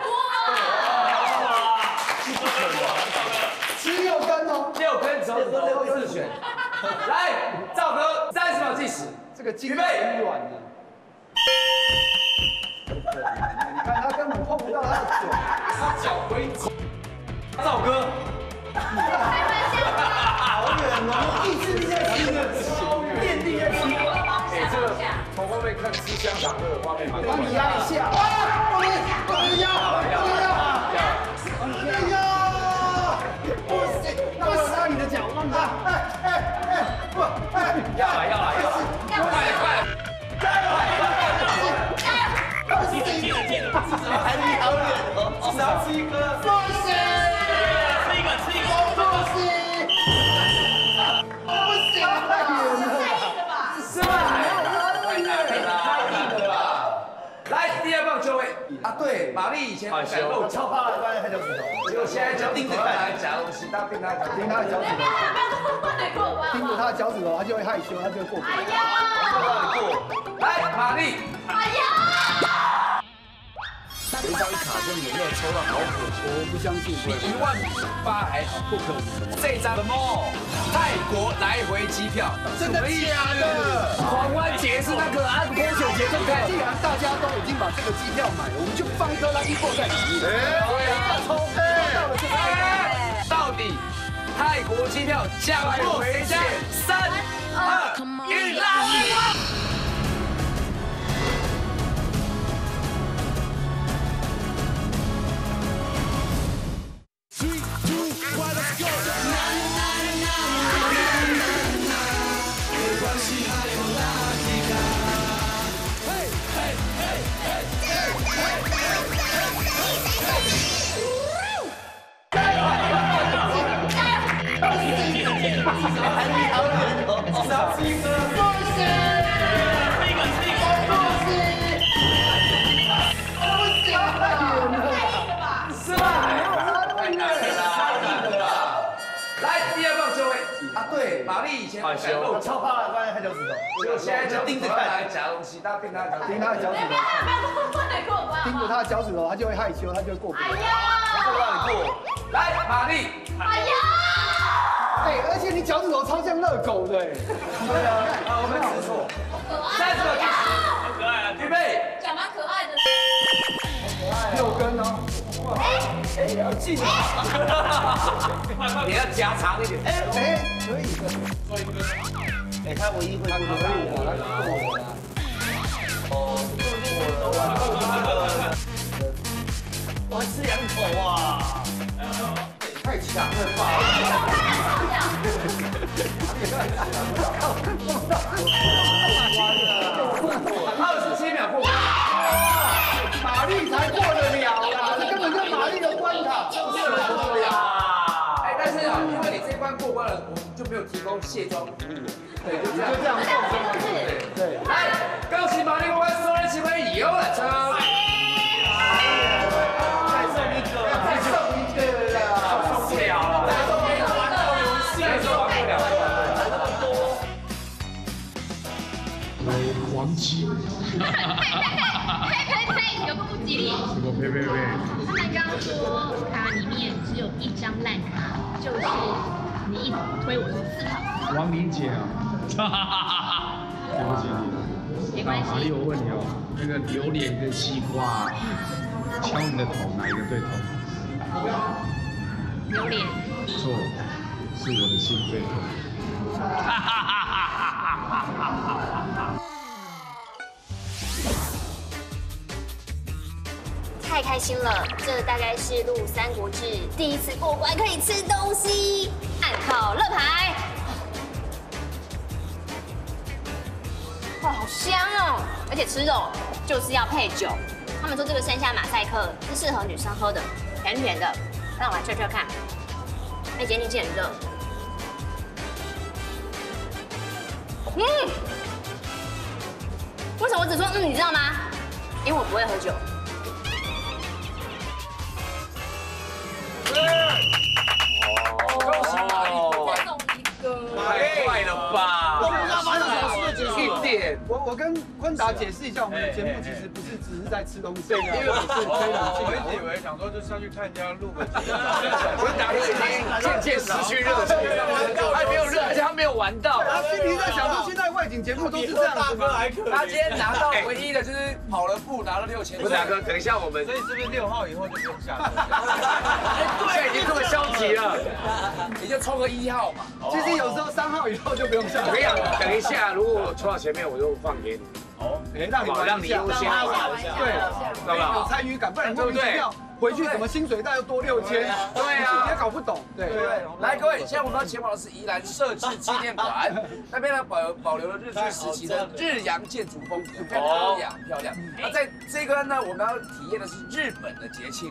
吃六根哦， 六根手指头自选。来，赵哥，三十秒计时。 这个筋很软的。你看他根本碰不到他的嘴， 他脚回。赵哥。 开玩笑的。 好远哦，意志力在吃的，电力在吃。 哎，这个从后面看吃香肠这个画面蛮帮你压一下。啊！我的，我的腰，我的腰，我的腰。 吃一颗， 不行， 吃一个，吃一个， 不行，不行，太远了， 是吧？太难了，太硬了吧？来，第二棒就位啊！对，玛丽以前敢露超怕了，刚才看脚趾头， 结果现在就盯着他来夹东西，他盯他盯他的脚趾头，盯着他的脚趾头，他就会害羞，他就会过关。 哎呀！ 来，玛丽， 哎呀！ 这张一卡就没有抽到好可惜， 我不相信， 比一万八还好，不可能。这张什么？泰国来回机票， 真的假的？ 狂欢节是那个按波九节奏开。 既然大家都已经把这个机票买了，我们就放一颗 Lucky Ball 在里面。 对啊，抽哎！到底泰国机票将会回家？三二一，来！玛丽以前敢露， 超怕了，刚才看脚趾头， 结果现在就盯着他来夹东西，他盯他盯他的脚趾头，盯着他的脚趾头，他就会害羞，他就会过关。 哎呀！ 他就让你过。来，玛丽。 哎呀！ 哎，而且你脚趾头超像热狗的。对啊， 啊，我没吃错。三十个计时， 好可爱啊！ 预备。 讲蛮可爱的。 六根哦。 哎，要记住。你要夹长一点。 哎哎，可以的。 做一个。 哎，他唯一会做的可以的，他过我了。哦， 我还吃两口啊！ 太强了吧！ 二十七秒过关， 玛丽才过得了啦，这根本就是玛丽的关卡。 就是呀。哎，但是啊，因为你这关过关了，我们就没有提供卸妆服务。对，就这样，就这样过。对对。来，恭喜玛丽过关，所有人起飞，游览车。 再送一个， 再送一个啦， 受不了了。再送一个，玩这种游戏，再送不了，来那么多。 黄鸡。 呸呸呸！有个不吉利。 什么呸呸呸？ 他们刚刚说卡里面只有一张烂卡，就是你一推我就四套。 王林姐啊，对不起你。 没关系。 玛丽，我问你哦，那个榴莲跟西瓜敲你的头，哪一个对头？ 榴莲。 错，是我的心对头。 太开心了！这大概是录《三国志》第一次过关可以吃东西，按烤乐排。哇，好香哦！而且吃肉就是要配酒。他们说这个山下马赛克是适合女生喝的，甜甜的。让我来吹吹看。而且天气很热。嗯，为什么我只说嗯，你知道吗？因为我不会喝酒。 恭喜玛丽过关，太快了吧！ 我不知道发生什么事情。 一点， 我我跟坤达解释一下，我们的节目其实不是只是在吃东西，因为因为我是非常我一直以为想说就上去看人家录个， 坤达已经渐渐失去热情，还没有热，而且他没有玩到。 他心里在想说，现在外景节目都是这样子吗？ 他今天拿到唯一的就是跑了步拿了六千。不是大哥，等一下我们， 所以是不是六号以后就不用下车？ 对，已经这么消极了，你就抽个一号嘛。 其实有时候三号以后就不用下。 我跟你讲，等一下，如果我抽到前面，我就放给你。 哦，哎，让你让你优先， 对，让你有参与感，不然莫名其妙回去怎么薪水袋又多六千？ 对啊， 你也搞不懂。对对， 来各位，现在我们要前往的是宜兰设置纪念馆，那边呢保保留了日据时期的日洋建筑风格，非常优雅漂亮。那在这个呢，我们要体验的是日本的节庆了。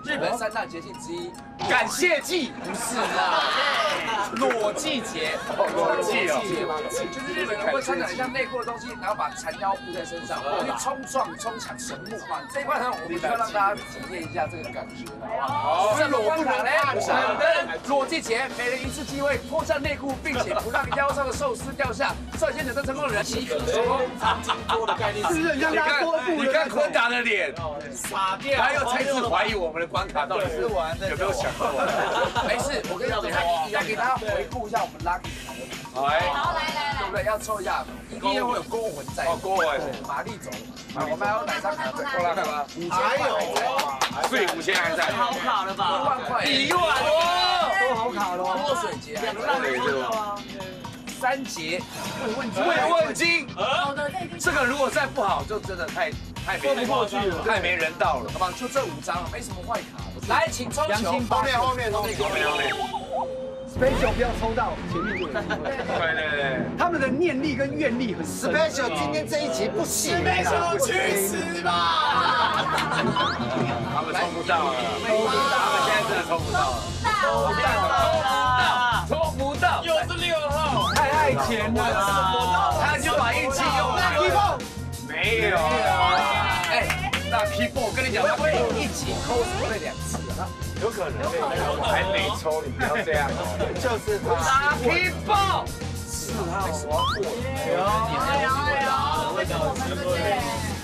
日本三大节庆之一， 感谢祭不是啦，裸祭节， 裸祭哦， 就是日本人会穿着很像内裤的东西，然后把缠腰布在身上，去冲撞、冲抢神木嘛。这一块呢，我们需要让大家体验一下这个感觉，好不好？这裸关卡呢，我们裸祭节，每人一次机会脱下内裤，并且不让腰上的寿司掉下，率先挑战成功的人即可收工。长颈多的概念是不是？你看，你看坤达的脸，傻掉，他又再次怀疑我们的关卡到底是有没有想过？没事，我跟你讲，来给大家回顾一下我们 Lucky 卡的比赛。 好，来来来， 对不对？要抽一下，一定会有勾魂在。 哦，勾魂， 玛丽走了嘛。我们还有哪张卡在？够了吗？五千还有， 所以五千还在。 好卡了吧？ 一万块， 一万哦， 都好卡了。 脱水节， 两个烂的啊。 三节慰问金， 慰问金。 好的， 这个如果再不好，就真的太太没不过去了， 太没人道了。 好吧，就这五张，没什么坏卡。来，请抽球。 后面后面后面后面后面。 Special 不要抽到，前面就有机会。 对对对， 他们的念力跟愿力很深。 Special 今天这一集不行 ，Special 去死吧！ 他们冲不到了，他们现在真的冲不到了，冲不到，冲不到，又是六号， 太爱钱了， 他就把运气用了。没有， 哎，那 People 我跟你讲，他可以一起 cosplay 两次啊。 有可能，还没抽，你不要这样， 就是他。 打 People 四号我要过了， 有有有，这是我们这边。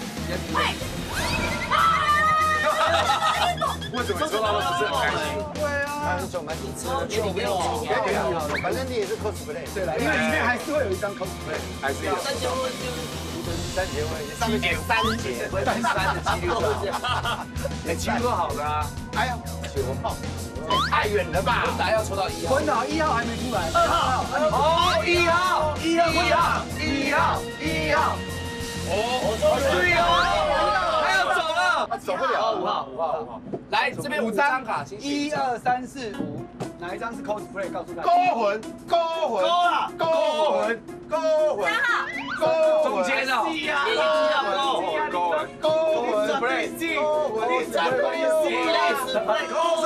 为什么抽到都不是很开心？ 对啊， 还有种蛮你抽球给我， 给你好了，反正你也是 cosplay。 对了，因为里面还是会有一张 cosplay， 还是有。 三结婚就三节会，上面写三节， 会三的几率高。 哎，几率都好的啊。 哎呀，九号，太远了吧？ 大家要抽到一号。 昏倒一号还没出来， 二号，哦，一号，一号，一号，一号，一号。哦，对哦，他要走了， 走不了。 五号，五号，五号。来，这边五张卡， 一二三四五，哪一张是 cosplay？告诉大家。 勾魂，勾魂，勾了，勾魂，勾魂。 三号， 勾中间的。 一号勾勾魂， 勾魂 ，cosplay， 勾魂 ，cosplay， cosplay，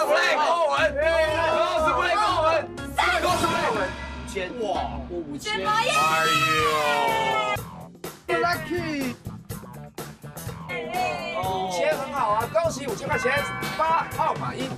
cosplay， 勾魂 ，cosplay， 五千，哇，我五千。 哎呦 ，lucky。 五千很好啊，恭喜五千块钱，八号码一。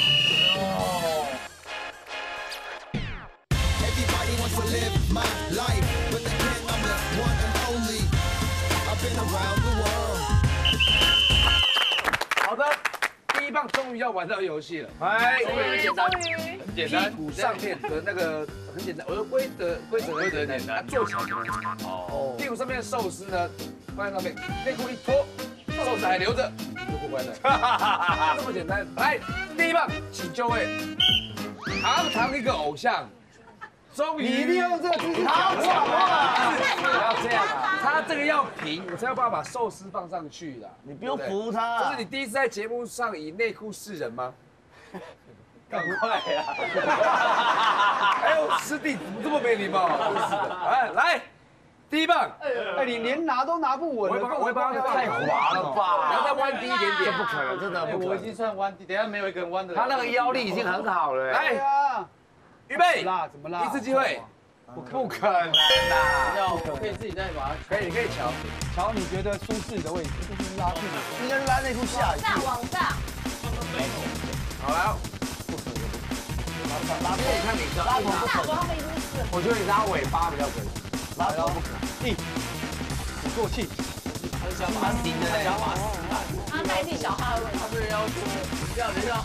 好的，第一棒终于要玩到游戏了，哎，很简单，很简单，屁股上面的那个很简单，我的规则规则规则简单，做起来可能哦，屁股上面的寿司呢放在上面，内裤一脱。 寿司还留着，就过关了，这么简单。来，第一棒，请就位。堂堂一个偶像，终于你一定要用这个姿势。 好讲话，不要这样啊！他这个要平，我才有办法把寿司放上去的。 你不用扶他。 这是你第一次在节目上以内裤示人吗？ 赶快呀！ 哎呦，师弟怎么这么没礼貌？哎，来。 第一棒， 哎，你连拿都拿不稳， 我会帮，我会帮他太滑了吧？然后再弯低一点点，不可能，真的不可能。 我已经算弯低，等下没有一个人弯的。 他那个腰力已经很好了。来，预备， 拉怎么拉？ 一次机会，不可能啦！ 要，我可以自己再把它。 可以，你可以瞧， 瞧你觉得舒适的位置，就是拉屁股， 应该是拉内裤下一上往上。 好了， 拉， 我看你拉头不可能， 我觉得你拉尾巴比较可以。 拉到不可一，鼓作气， 很想把它顶的，想把它死烂。 他代替小哈的位置， 他这个要说，不要，等一下，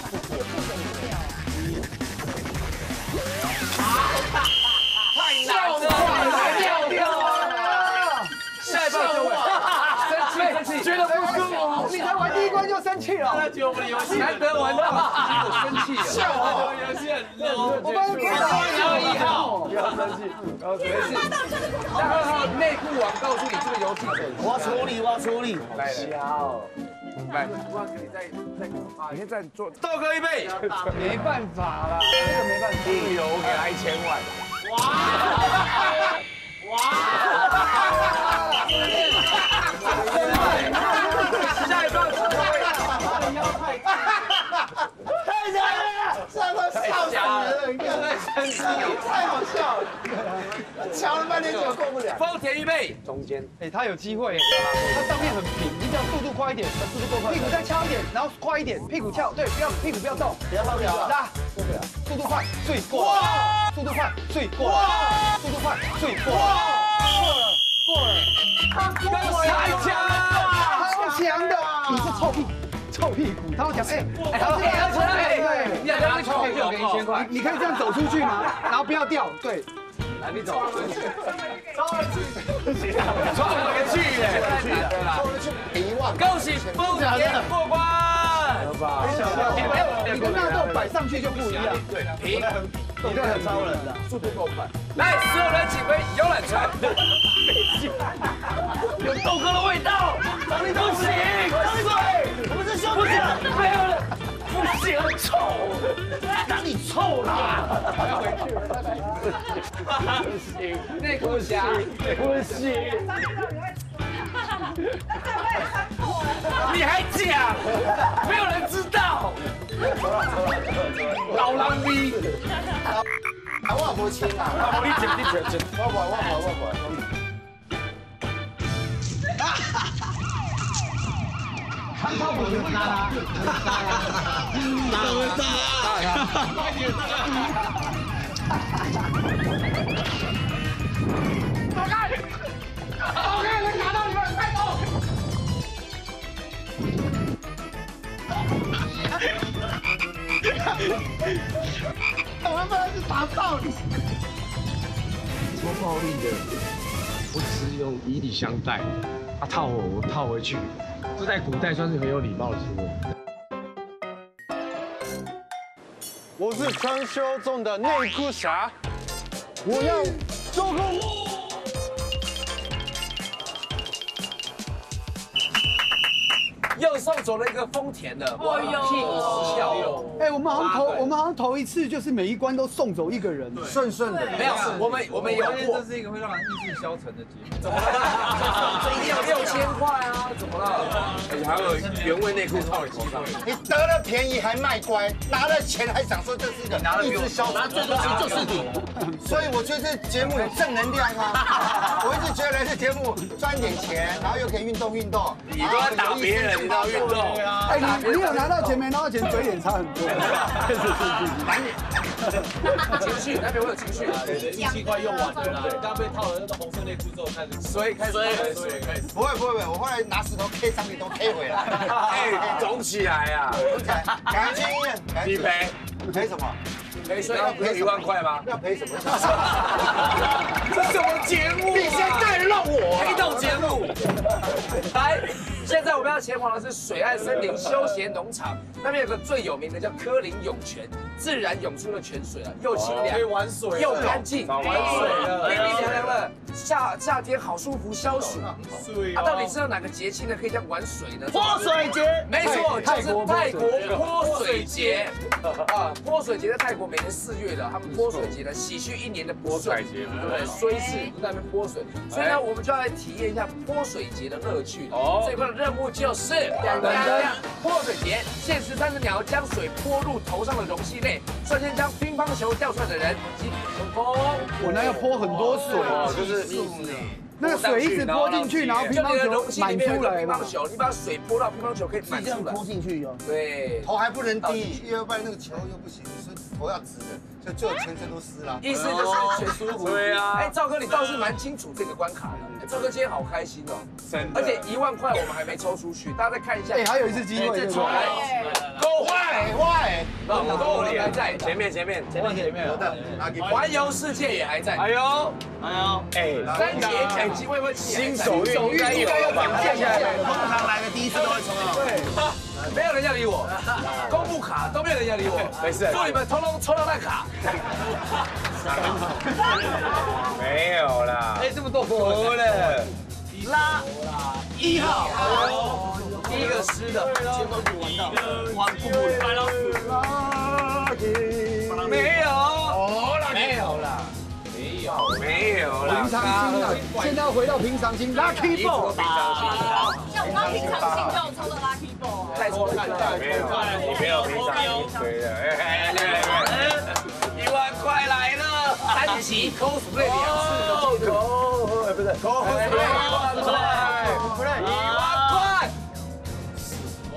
太难了，掉掉了。下一棒就位，生气生气，觉得不舒服， 你才玩第一关就生气了， 他觉得我们的游戏难得玩到，我生气了， 笑话，游戏很 low。 我帮你推倒， 一号， 不要生气， 没事。然后内裤网告诉你这个游戏很， 我要处理，我要处理。 来笑，来，我要给你再再啊，你先再做，豆哥预备， 没办法啦，这个没办法， 有我给他一千万， 哇哇！ 下一棒， 他的腰太。 分之一，太好笑了，抢了半天结果过不了。 丰田预备， 中间， 哎，他有机会，他上面很平，你只要速度快一点，速度够快，屁股再敲一点，然后快一点，屁股翘，对，不要屁股不要动， 不要放掉， 拉，过不了，速度快，最过，速度快，最过，速度快，最过，过了，过了，过了，太强了，超强的，你是臭屁。臭屁股，他会讲，哎， 哎，好，哎，而且对，你要臭屁股给一千块， 你可以这样走出去吗？然后不要掉，对， 来，你走， 超了去， 冲了个去耶，太难了啦， 一万， 恭喜丰田过关。 没想到，你跟纳豆摆上去就不一样， 对，平， 你这很超人的， 速度够快。来，所有人请回游览船。有豆哥的味道，张力不行，张力水，我们是兄弟，没有了，不行，很臭，哪里臭啦？要回去了，不行，内裤侠，不行。你还讲，没有人知道。老狼逼， 我无亲啊， 我你讲你讲讲， 我不我不我不。 看到我就杀啦，杀呀，杀我杀呀，快点杀！走开，走开，能打到你们，快走！我们本来是打不到你。 超暴力的，我只是用以礼相待，他套我，我套回去。这在古代算是很有礼貌的行为。 我是传说中的内裤侠，我要周公。 又送走了一个丰田的，哇，屁股失效。 哎，我们好像头，我们好像头一次就是每一关都送走一个人， 顺顺的。 没有，我们我们有过。 这是一个会让人意志消沉的节目。 怎么了？这一定有六千块啊！怎么了？ 而且还有原味内裤套你头上。 你得了便宜还卖乖，拿了钱还想说这是一个意志消沉，拿这东西就是你。所以我觉得这节目有正能量啊！我一直觉得来这节目赚点钱，然后又可以运动运动。 你都在打别人，你都要运动。 哎，你你有拿到钱没拿到钱，嘴脸差很多。是是是， 难免。 情绪，难免会有情绪。 力气快用完了啦，刚被套了那个红色内裤之后，开始所以开始所以开始。 不会不会不会，我后来拿石头 K 上去都 K 回来。 哎，肿起来啊！ 赶快去医院， 你赔赔什么？ 赔所以要赔一万块吗？ 要赔什么？ 这什么节目？ 你现在让我黑洞节目。来，现在我们要前往的是水岸森林休闲农场，那边有个最有名的叫科林涌泉，自然涌出的泉水啊，又清凉， 可以玩水， 又干净， 玩水了，冰冰凉凉的，夏夏天好舒服消暑。啊，到底知道哪个节气呢？可以这样玩水呢？ 泼水节， 没错，就是泰国泼水节。啊，泼水节在泰国每年四月的，他们泼水节呢，洗去一年的不顺，对不对？衰事都在那边泼水，所以呢，我们就要来体验一下泼水节的乐趣。哦，这一块的任务就是噔噔噔，泼水节，限时三十秒将水泼入头上的容器内，瞬间将乒乓球掉出来的人击成功。 我那要泼很多水， 就是那个水一直泼进去，然后乒乓球满出来嘛。 乒乓球，你把水泼到乒乓球可以满出来。 泼进去哟。 对， 头还不能低，要不然那个球又不行，所以头要直的，就最后全身都湿了。 意思就是水舒服。 对啊。 哎，赵哥，你倒是蛮清楚这个关卡的。赵哥今天好开心哦， 真的。 而且一万块我们还没抽出去，大家再看一下。 哎，还有一次机会，对不对？ 够坏坏， 那我够还在前面前面前面前面有的， 环游世界也还在。 哎呦哎呦， 哎， 三节奖金会不会新手运应该有吧？ 接下来通常来的第一次都会抽到。 对，没有人要理我，公布卡都没有人要理我， 没事， 祝你们通通抽到那卡。 没有啦， 哎，这么多多了， 拉一号，第一个湿的，前头就玩到，玩不白老鼠，没有，没有啦。没有，没有啦。 平常心啊，现在要回到平常心 ，Lucky Ball。 像我刚平常心就有抽到 Lucky Ball。 再抽看看， 没有，你没有平常心，对的。一万块来了。 以 cosplay 两次的记录。 不是 cosplay， cosplay， 一万块。哇！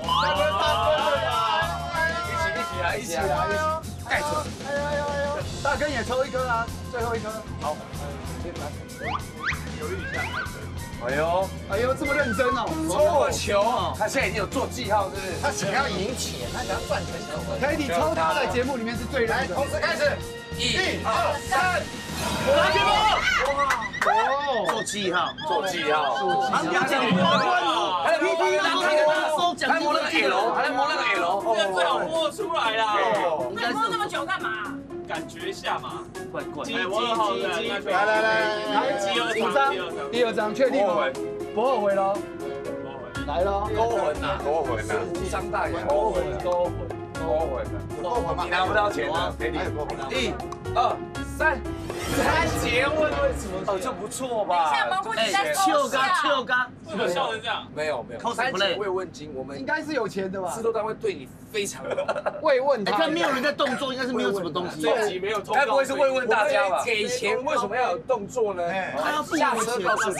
一起一起来，一起来，盖住。 大根也抽一颗啊，最后一颗。 好，先来。犹豫一下。哎呦， 哎呦，这么认真哦！ 抽个球，他现在已经有做记号，是不是？ 他想要赢钱，他想要赚钱。 可以，你抽他在节目里面是最认真。 同时开始， 一、二、三， 拿去吧！ 哦， 做记号， 做记号。 他们要讲关还有 P P 呢，还摸那个 L，还在摸那个 L， 这个最好摸出来啦。 那你摸那么久干嘛？ 感觉一下嘛， 怪怪。 哎，我好的， 来来来， 第二张，第二张， 第二张确定吗？不后悔喽，来喽， 勾魂呐，勾魂呐，张大眼，勾魂，勾魂，勾魂的， 够魂吗？ 你拿不到钱的，给你，一、二、三，三节问为什么？哦，这不错吧？ 等一下，蘑菇你在偷秋嘎笑。 秋嘎， 是不是笑成这样？ 没有没有，三节慰问金，我们应该是有钱的吧？ 制作单位对你非常好， 慰问他。 看没有人在动作，应该是没有什么东西。 这集没有通告， 该不会是慰问大家吧？给钱为什么要有动作呢？ 他要付下我钱车告诉你。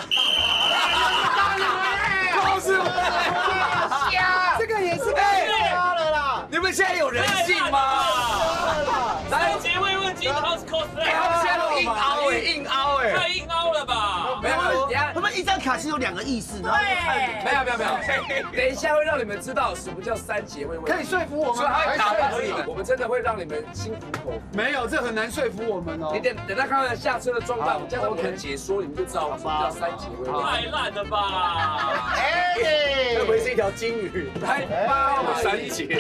告诉我， 这个也是被抓了啦！ 你们现在有人性吗？ 来，节慰问金，然后是 cosplay， 他们现在都硬凹哎，硬凹哎， 太硬凹了吧？ 没有，等下他们一张卡是有两个意思，然后就看。 没有没有没有，等一下会让你们知道什么叫三节慰问， 可以说服我们吗？ 所以他会打败你们，我们真的会让你们心服口服。 没有，这很难说服我们哦。 你等等他看完下车的装扮，加上我们解说，你们就知道什么叫三节慰问。 太烂了吧？ 哎， 会不会是一条金鱼？来，八五三节。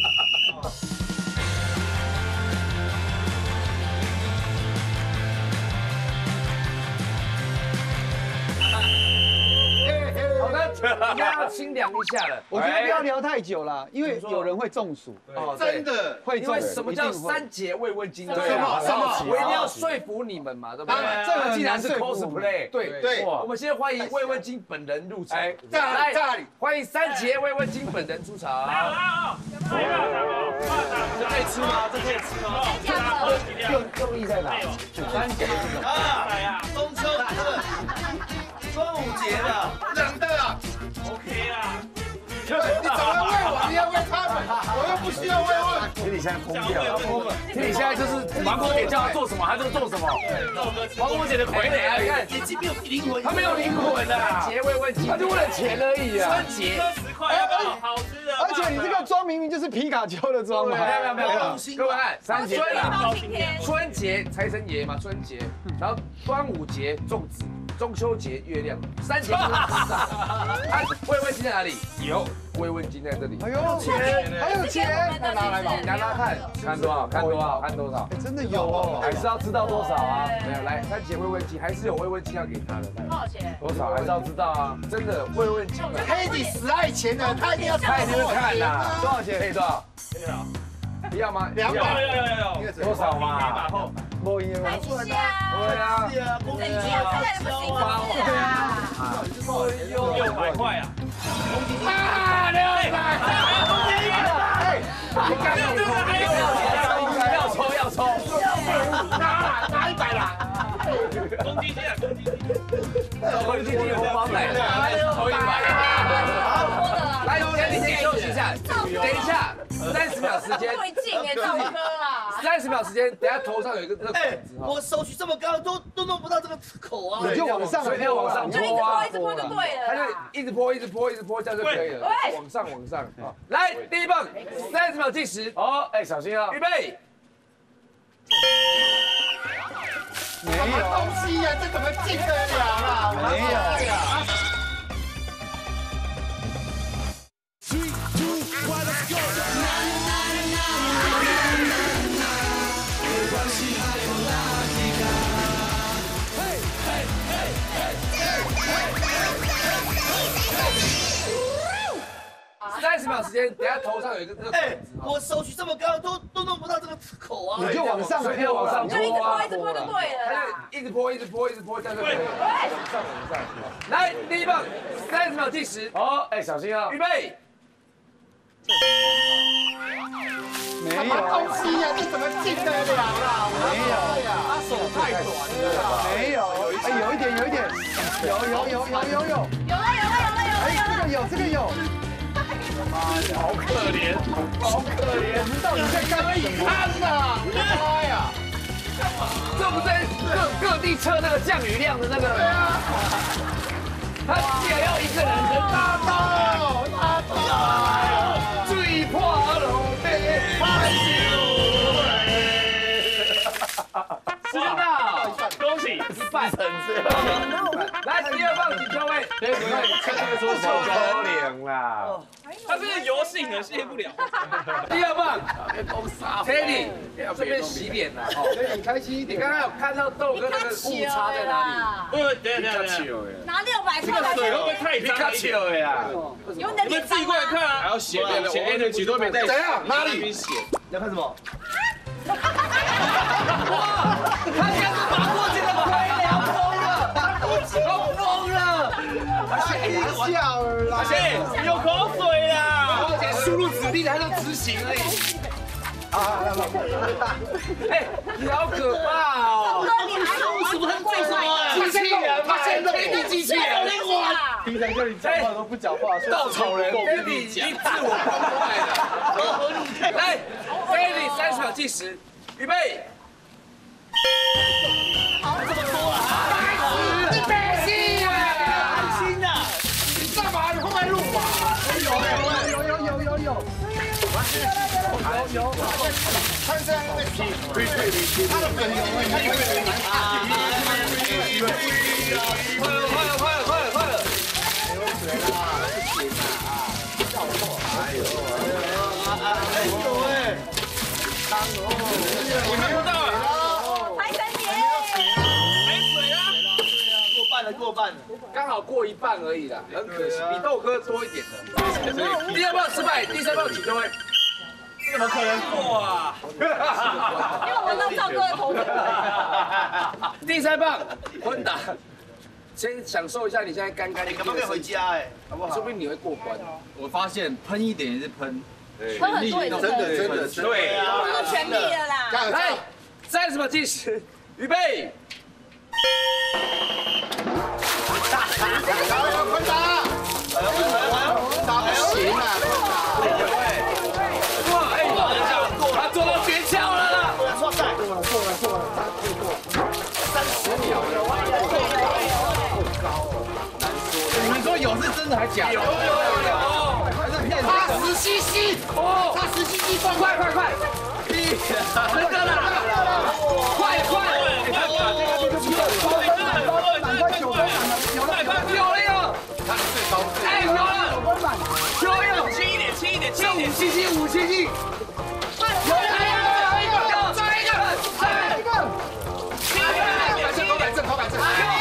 好的，应该要清凉一下了。 我觉得不要聊太久了，因为有人会中暑。 哦， 真的会中暑。 因为什么叫三节慰问金？ 什么什么？ 我一定要说服你们嘛，对不对？ 这个既然是 cosplay， 对对， 我们先欢迎慰问金本人入场。 在哪里？在哪里？ 欢迎三节慰问金本人出场。 来啊！来啊！这可以吃吗？这可以吃吗？ 用用意在哪？三节啊！来呀，中秋节了，端午节了， 冷的啊 ，OK 啦。 你怎么问我？你要问他们，我又不需要慰问。 天理现在疯掉了， 天理现在就是王国姐叫他做什么，他就做什么。王国姐的傀儡啊，你看眼睛没有灵魂， 他没有灵魂的，三节慰问金，他就为了钱而已啊。三节十块要不要？好吃的。 而且你这个妆明明就是皮卡丘的妆嘛。 没有没有没有没有，各位看，三节春春节财神爷嘛，春节，然后端午节粽子。中秋节月亮，三节就是智障。看慰问金在哪里？有慰问金在这里。 还有钱，还有钱， 拿来吧，拿来看，看多少？看多少？看多少？ 真的有哦， 还是要知道多少啊？没有，来三节慰问金，还是有慰问金要给他的。 多少钱？ 多少？还是要知道啊！真的慰问金。 黑你死爱钱的，他一定要他一定会看啦。 多少钱？ 可以多少？不要吗？ 两百。 有有有有。 多少嘛？ 不一样。 很香。 对啊。 整件看起来那么新鲜啊！ 六百块啊！ 啊，六百！哎，你干什么？要抽要抽！ 拿拿一百啦！ 公积金啊，公积金！ 公积金红包来了，抽一百。好，来，先你先休息一下，等一下，三十秒时间。 对劲哎，赵哥啊！ 三十秒时间，等下头上有一个这个哎，我手举这么高，都都弄不到这个口啊！ 你就往上， 水要往上就一直泼，一直泼就对了。 他就一直泼，一直泼，一直泼，这样就可以了。往上，往上。来，第一棒，三十秒计时。哦，哎，小心啊！预备。 什么东西呀？这怎么进得了啊？ 没有。 三十秒时间，等下头上有一个这个。 哎，我手举这么高，都都弄不到这个口啊！ 你就往上， 水要往上就一直泼啊！ 泼，一直泼就对了啦。 一直泼，一直泼，一直泼，这样就可以了。往上，往上。来，第一棒，三十秒计时。哦，哎，小心啊！预备。 什么东西呀？这怎么进得了啦？没有呀， 他手太短了。 没有，哎，有一点，有一点，有有有有有有。 有了有了有了有了有了哎，这个有，这个有。 妈呀，好可怜，好可怜！ 我们到底在干什么？ 看呐！妈呀！ 这不在各各地测那个降雨量的那个？对啊。他竟然要一个人跟大到大到， 最破楼的开心。时间到， 恭喜一半成这样。 来，第二棒请就位。 对对，看这个说手高粱啦。 他这个油性的卸不了。 第二棒 ，Teddy 这边洗脸了。 所以你开心一点。 你刚刚有看到豆哥那个误差在哪里？ 不，等一下等一下， 拿六百块来这个水会不会太脏了一点？ 的呀， 有你的脸你们自己过来看啊。 还要写写写 energy 都没带。 怎样？哪里？ 写。 要看什么？ 哇！他现在把墨镜的亏聊疯了，都疯了。 他吓了啦！ 而且有口水啦。 而且输入指令还是执行而已。啊！哎，你好可怕哦！ 哥，你还好吗？ 是不是很最什么？ 机器人，他现在给你机器人。 平常跟你讲话都不讲话， 稻草人跟你已经自我崩坏了。来 ，Baby 三十秒计时，预备。 好，这么多了， 你没戏啊！ 新的， 你干嘛？你会不会录啊？ 有有有有有有。有有， 他这样会皮，他的粉油会开始难看。 快了快了快了快了快了！ 哎呦，哎呦哎！ 你没看到啊？ 财神爷， 没水啦。 过半了，过半了。 刚好过一半而已啦，很可惜，比豆哥多一点的。第二棒失败，第三棒请各位。 怎么可能过啊？ 因为我闻到赵哥的头发。 第三棒，坤达，先享受一下你现在干干的。 可不可以回家？哎，好不好？ 说不定你会过关。 我发现喷一点也是喷， 喷很多也是真的真的对啊， 都全力了啦。 来，三十秒计时，预备。 加油，坤达！打不行啊！ 哇，哎，他做到诀窍了啦！ 错了错了错了，他过过。 三十秒了， 你们说有是真的还假的？ 有有有有， 还是骗人八十 C C， 哦， 八十 C C， 快快快！真的啦！快快！有了有！哎，有了！有了！ 轻一点，轻一点，轻一点， 五七七五七七！有了有了！再一个，再一个！ 口板正，口板正，口板正。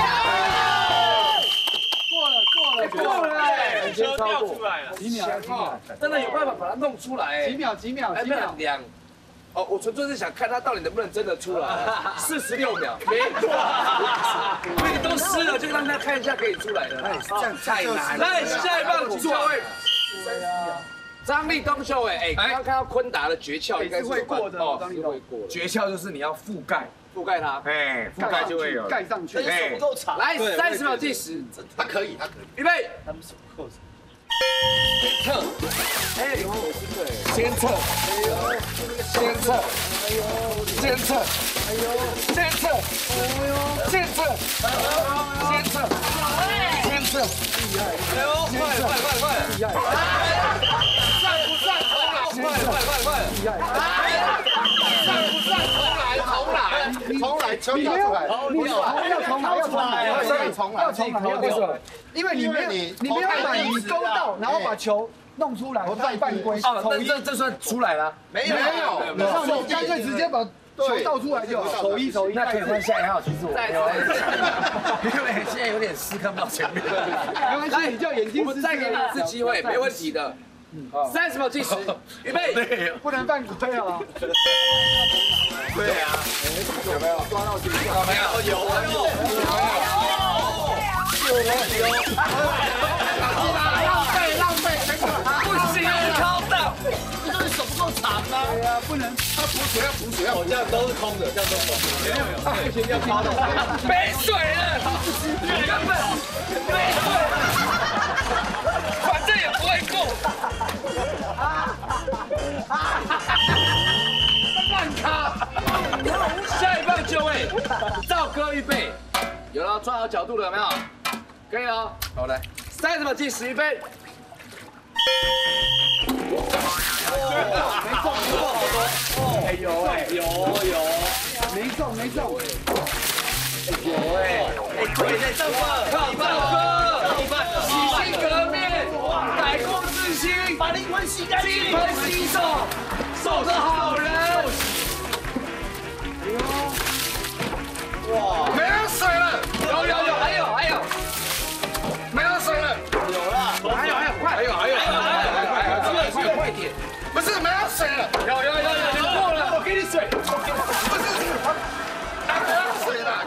过了过了过了！ 球掉出来了， 几秒几秒， 真的有办法把它弄出来？ 几秒几秒哎， 几秒。 两。哦，我纯粹是想看他到底能不能真的出来。四十六秒，没错。因为你都湿了，就让他看一下可以出来的。 这样太难。 来，下一棒座位。张立东秀，哎哎，刚刚看到坤达的诀窍应该是会过的哦， 张立是会过的。 诀窍就是你要覆盖， 覆盖它， 哎，覆盖就会有。 盖上去。 手不够长。 来三十秒计时， 他可以，他可以。 预备。 他们手不够长。 测，哎，先测，先测，先测，先测，先测，先测，先测，先测，哎呦，快快快快！算不算重来？快快快快！算不算重来？重来， 重来，球跳出来。 你要要重来要重来要重来， 要重来，为什么？因为你没有你你没有把你勾到，然后把球弄出来，再犯规。 哦，那这这算出来了？ 没有， 那你干脆直接把球倒出来就好，手一手一。 那可以换下一号。其实我再因为现在有点失看不到前面。 没关系，你就眼睛。 我们再给你一次机会，没问题的。三十秒计时，预备， 不能犯规啊！ 对啊， 有没有抓到诀窍？ 没有，有啊，有， 有了有。浪费浪费，不行，超到， 就是手不够长啊！ 对呀，不能，他补水要补水要， 这样都是空的，这样都是空的，没有没有，不行要趴到， 没水了，根本没水了，反正也不会够。乱卡，下一棒就位，赵哥预备，有了，抓好角度了，有没有？可以了，好来，三十秒计时，预备。没中，没中，好多，哎有哎，有有， 没中没中， 有哎，哎对对，赵哥，赵哥，洗心革面，改过自新， 把灵魂洗干净， 金盆洗手，手的好人。哇，没有水了，有有有，还有还有，没有水了， 有了， 还有还有，快，还有还有还有还有，快快点，不是没有水了，有有有有，你过了，我给你水，不是，没有水了。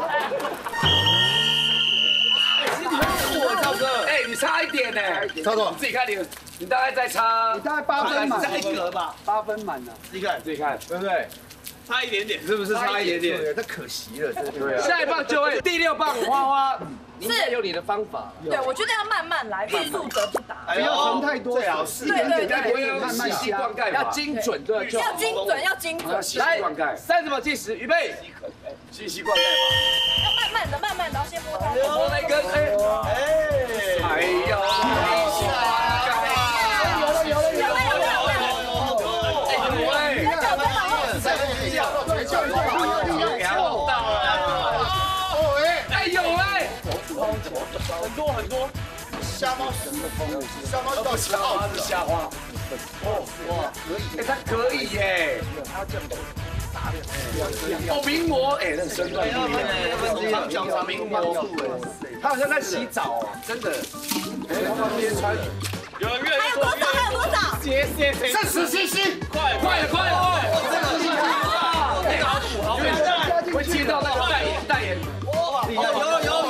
我赵哥，哎，你差一点呢， 差多少？ 你自己看你，你大概再差， 你大概八分满， 差一格吧， 八分满了， 自己看自己看，对不对？ 差一点点， 是不是差一点点？ 对，这可惜了， 对啊。下一棒就位，第六棒花花，你也有你的方法。 对，我觉得要慢慢来，欲速则不达。 不要盛太多， 最好是对对对， 不要细细灌溉，要精准，对， 要精准，要精准。 来，三十秒计时，预备，细细灌溉嘛。 要慢慢的、慢慢的，先摸它。 摸那根，哎，哎，哎呦，细细灌溉，有了有了有了有了有了，哎，有哎， 再再叫一下， 给他弄到了，哦哎，哎有哎， 很多很多， 瞎猫神的风，瞎猫到瞎花是瞎花，哦哇，可以，哎他可以耶，他这么打的，哦名模，哎那身段不一样，长脚名模，他好像在洗澡哦，真的，哎他旁边穿， 有人越来还有多少？还有多少？ 谢谢， 剩十 C C， 快快了快了，这个厉害，那个好土豪，会接到那个代言代言，哇，有有有有。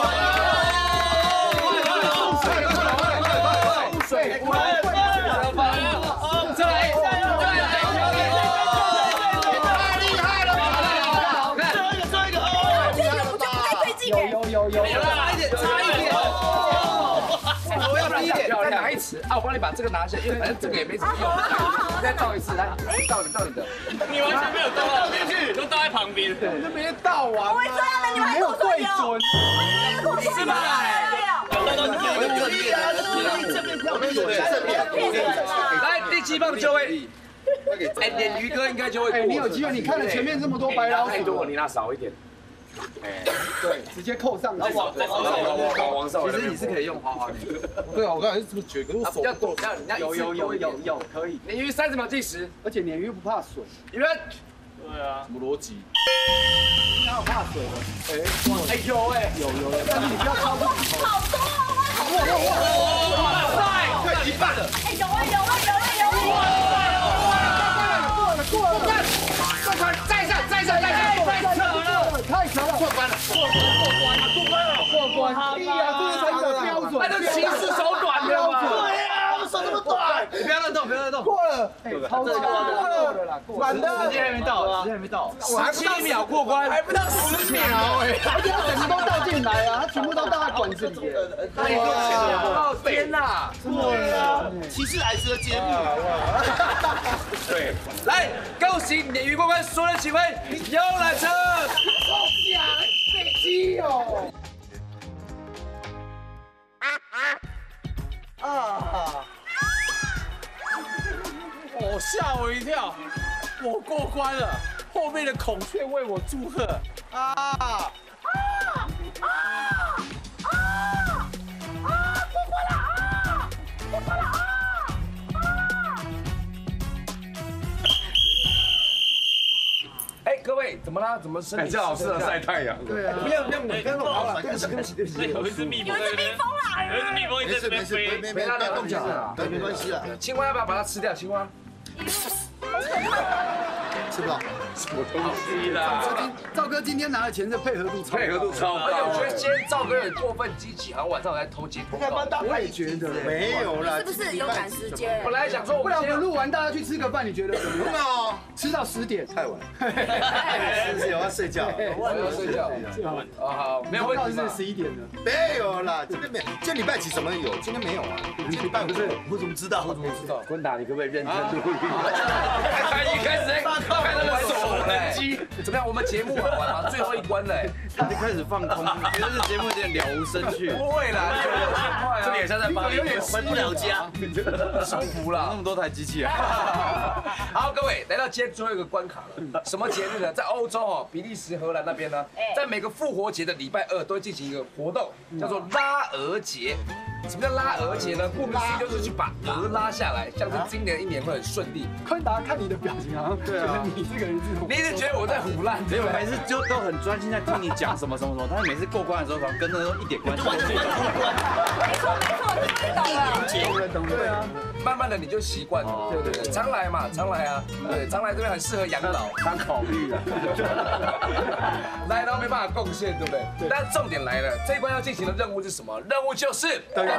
水，快快快！再来，再来，太厉害了吧！好看， 最后一个，最后一个，哦， 我觉得我就不太对劲哎。 有有有， 差一点，差一点。我要低一点，再拿一匙啊！我帮你把这个拿下，因为反正这个也没什么用。你再倒一次，来，倒你倒你的。 你完全没有倒到进去，都倒在旁边。 你就没倒完。 我会这样的，你们还跟我说有？ 是吧？来第七棒就位，哎，鲶鱼哥应该就会过。 哎，你有机会，你看了前面这么多白老太多， 鼠， 你拿少一点。哎， 对，直接扣上。 往往往往上， 其实你是可以用花花的。 对啊，我刚才是这么觉得， 比较多，要有有有有有可以， 鲶鱼三十秒计时， 而且鲶鱼不怕水， 预备。 对啊， 什么逻辑？ 哪有怕水的？ 哎，哎有哎， 有有有，但是你不要超过几头。 好多啊！ 哇塞，快一半了。 哎，有啊有啊有啊有啊！ 过了过了， 快快再上再上再上，太扯了， 太扯了， 过关了，过关过关了，过关了， 过关！哎呀，这是一个标准， 那就骑士手短的嘛。 对啊，我手这么短， 你不要乱动，不要乱动。 过了，哎，超过了啦，满的， 时间还没到，时间还没到， 十七秒过关，还不到十秒哎， 而且他整个都倒进来啊，他全部都倒在管子里。 太多了，天哪！ 对啊， 骑士来吃的节目。 对，来，恭喜鲶鱼过关，所有人请回游览车。 好假，飞机哦！ 啊！哦，吓我一跳！我过关了，后面的孔雀为我祝贺啊！啊啊啊啊！过关了啊！过关了啊！ 哎，各位怎么啦？怎么身体？ 这好适合晒太阳。 对啊， 不要不要，不要弄好了，对不起对不起对不起。 有一只蜜蜂， 有一只蜜蜂啦！ 有一只蜜蜂一直在那边飞。 没没没动起来了，对，没关系了， 青蛙要不要把它吃掉？青蛙。 吃不到。 什么东西啦？ 赵哥今赵哥今天拿的钱是配合度超， 配合度超高。 而且我觉得今天赵哥有点过分积极，好像晚上我在偷接通告。 我也觉得没有啦， 是不是有赶时间？ 本来想说， 不然我们录完大家去吃个饭，你觉得怎么样？ 哦， 吃到十点太晚，是不是有要睡觉？ 我要睡觉。啊好，没有问题。 是十一点的。 没有啦，今天没有，今天礼拜几什么有？今天没有啊。今天礼拜五， 我怎么知道？ 我怎么知道？ 坤达，你可不可以认真录音？ 他已经开始在开始玩手机，怎么样？我们节目好玩吗？最后一关嘞， 他就开始放空，觉得这节目有点了无生趣。 不会啦， 这里也像在巴黎，回不了家， 舒服啦。 那么多台机器人。 好，各位来到今天最后一个关卡了，什么节日呢？在欧洲哦，比利时、荷兰那边呢，在每个复活节的礼拜二都会进行一个活动，叫做拉鹅节。什么叫拉鹅节呢？顾名思义就是去把鹅拉下来，像是今年一年会很顺利。 坤达看你的表情，好像觉得你这个人是， 你一直觉得我在胡乱， 没有，每次就都很专心在听你讲什么什么什么，但是每次过关的时候，好像跟那个一点关系都没有。 没错没错， 懂了懂了，对啊， 慢慢的你就习惯了，对对对，常来嘛，常来啊，对，常来这边很适合养老， 常考虑了， 来然后没办法贡献，对不对？但重点来了，这一关要进行的任务是什么？任务就是等人。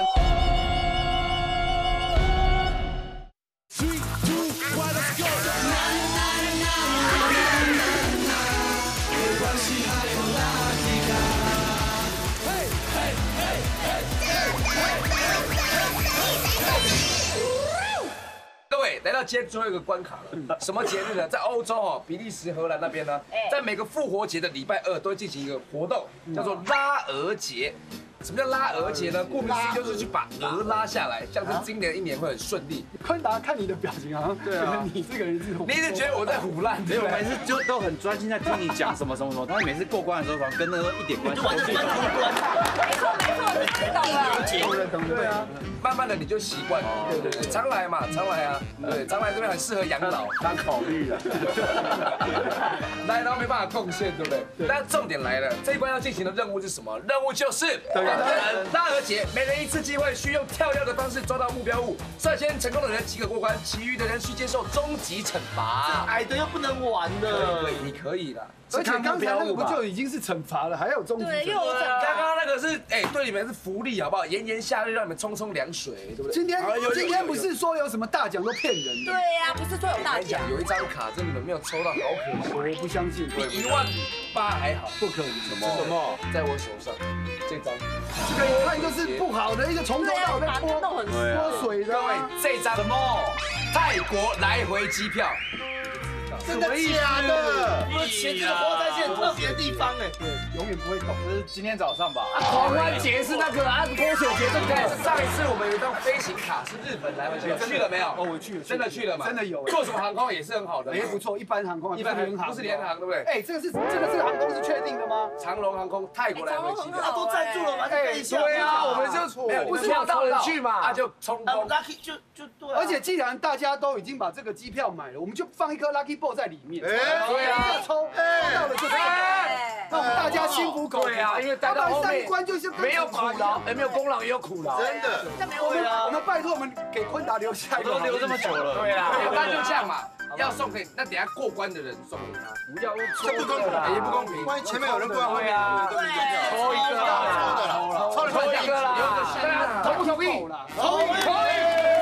各位来到今天最后一个关卡了，什么节日呢？在欧洲哦，比利时、荷兰那边呢，在每个复活节的礼拜二都会进行一个活动，叫做拉鹅节。什么叫拉鹅节呢？顾名思义就是去把鹅拉下来，像是今年一年会很顺利。 坤达看你的表情，好像觉得你这个人是， 你一直觉得我在胡乱， 没有，每次就都很专心在听你讲什么什么什么，但是每次过关的时候，好像跟那个一点关系都没有。 没错没错，懂了。 懂了懂了，对啊， 慢慢的你就习惯了，对对对，常来嘛，常来啊，对，常来这边很适合养老， 常考虑了， 来然后没办法贡献，对不对？但重点来了，这一关要进行的任务是什么？任务就是等人拉鹅节，每人一次机会，需用跳跃的方式抓到目标物，率先成功的人即可过关，其余的人需接受终极惩罚。 矮的又不能玩的， 你可以啦。 而且刚才那个不就已经是惩罚了，还有终极对，又惩有惩罚。 刚刚那个是哎，对你们是福利，好不好？炎炎夏日让你们冲冲凉水，对不对？ 今天今天不是说有什么大奖都骗人的？ 对呀，不是说有大奖， 有一张卡，这你们没有抽到，好可惜。 我不相信， 比一万八还好， 不可能。 什么？什么？在我手上，这张， 这个一看就是不好的，一个从头到尾在脱脱水的。 各位，这张什么？泰国来回机票。 真的假的？ 我的钱就是花在这特别的地方哎， 对，永远不会动。 这是今天早上吧？ 狂欢节是那个啊，泼水节对不对？上一次我们有一张飞行卡是日本来回去，去了没有？ 哦，我去了， 真的去了吗？ 真的有。 做什么航空也是很好的， 也不错，一般航空， 一般联航不是联航对不对？ 哎，这个是这个是航空是确定的吗？ 长荣航空泰国来回机票， 他都赞助了吗？ 哎，对啊，我们就没有，不是有到人去嘛，他就冲锋 ，lucky 就就对。 而且既然大家都已经把这个机票买了，我们就放一颗 lucky ball 在里面。 对啊， 抽抽到了就抽，那我们大家心服口服。 对啊，因为大家后面关就是没有苦劳，也没有功劳，也有苦劳。 真的， 我们我们拜托我们给坤达留下一个， 都留这么久了。 对啦，那就这样嘛，要送给那等下过关的人送给他，不要抽这不公平， 也不公平。 万一前面有人过来，后面对抽一个啦，抽了，抽了，抽一个啦，对啊，同不同意？ 同意。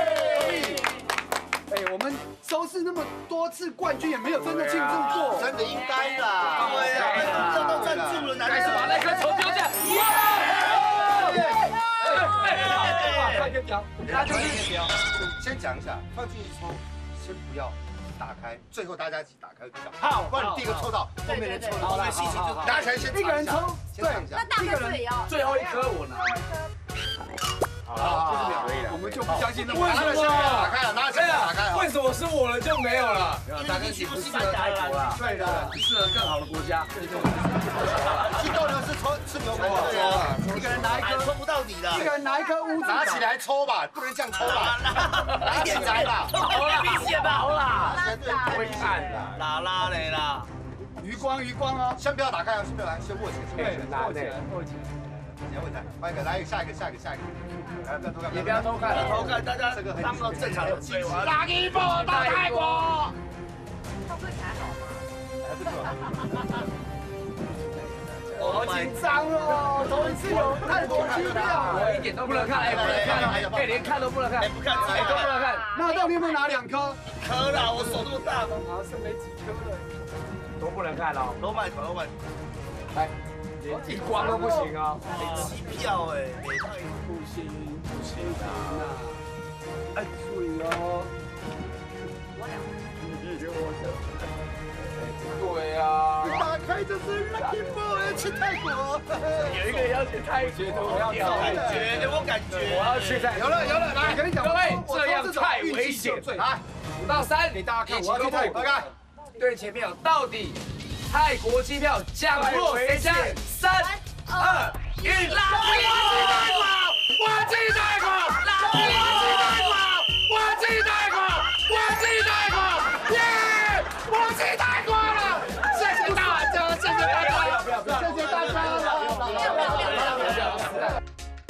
哎，我们收视那么多次冠军，也没有真的庆祝过， 真的应该啦。 对呀，这都赞助了， 开始把那颗球丢下。 快点讲， 那就是先讲一下，放进去抽，先不要打开，最后大家一起打开比较好。不然你第一个抽到，后面人抽到，后面细心就拿起来先一个人抽， 先尝一下。 那大哥也要， 最后一颗我拿。 好，就是可以了。 我们就不相信那么。 为什么打开了？拿起来打开了。 为什么是我了就没有了？ 大哥你不适合泰国啦， 对的， 适合更好的国家。 激动的是抽吃牛排的人啊， 一个人拿一颗， 抽不到底的， 一个人拿一颗乌拿起来抽吧，不能这样抽吧，来点来吧， 好啦，明显吧，好啦， 会看的， 啦啦嘞啦， 余光余光哦， 先不要打开啊，先不要来，先握起来， 对，握起来，握起来。 你要问他，换一个，来一个，下一个，下一个，下一个，来不要偷看， 也不要偷看， 偷看，大家这个当做正常的机会。 拉一波到泰国。 会不会还好吗？ 紧张哦，头一次有泰国机票， 我一点都不能看，哎，不能看，哎，连看都不能看， 不看， 哎，都不能看。 那到底有没有拿两颗？ 颗啦，我手这么大， 好像没几颗了， 都不能看哦。 都卖团，都卖。 来，连一光都不行啊！ 机票哎， 不行不行啊！哎，注意哦。 对啊， 打开就是 Lucky Boy 去泰国， 有一个要去泰国，我要感觉，有没有感觉？ 我要去泰国。 有了有了，来跟你讲， 各位这样太危险。来，五到三， 给大家看， 我要去泰国。对，前面有到底泰国机票降落谁家？三二一，拉去泰国！我去泰国！我去泰国！我去泰国！我去泰国！耶！我去泰国了！谢谢大家，谢谢大家，谢谢大家了。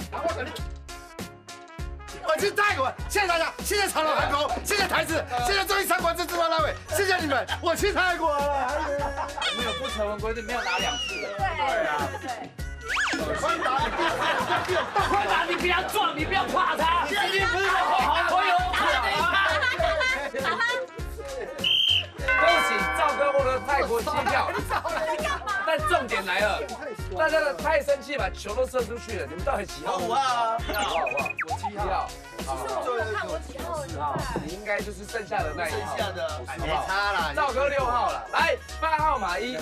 我去泰国，谢谢大家，谢谢长隆航空，谢谢台子，谢谢中医餐馆制制作单位，谢谢你们，我去泰国了。 我们有不成文规定，没有拿两次。 对啊，对。 宽达， 大宽达，你不要撞，你不要怕他。今天不是我有恭喜赵哥获得泰国机票，但重点来了，大家的太生气，把球都射出去了，你们到底几号？ 五号， 五号，五号，我七号。 其实我没有看我几号， 十号，你应该就是剩下的那一号。 剩下的没差啦。 赵哥六号了，来八号码一。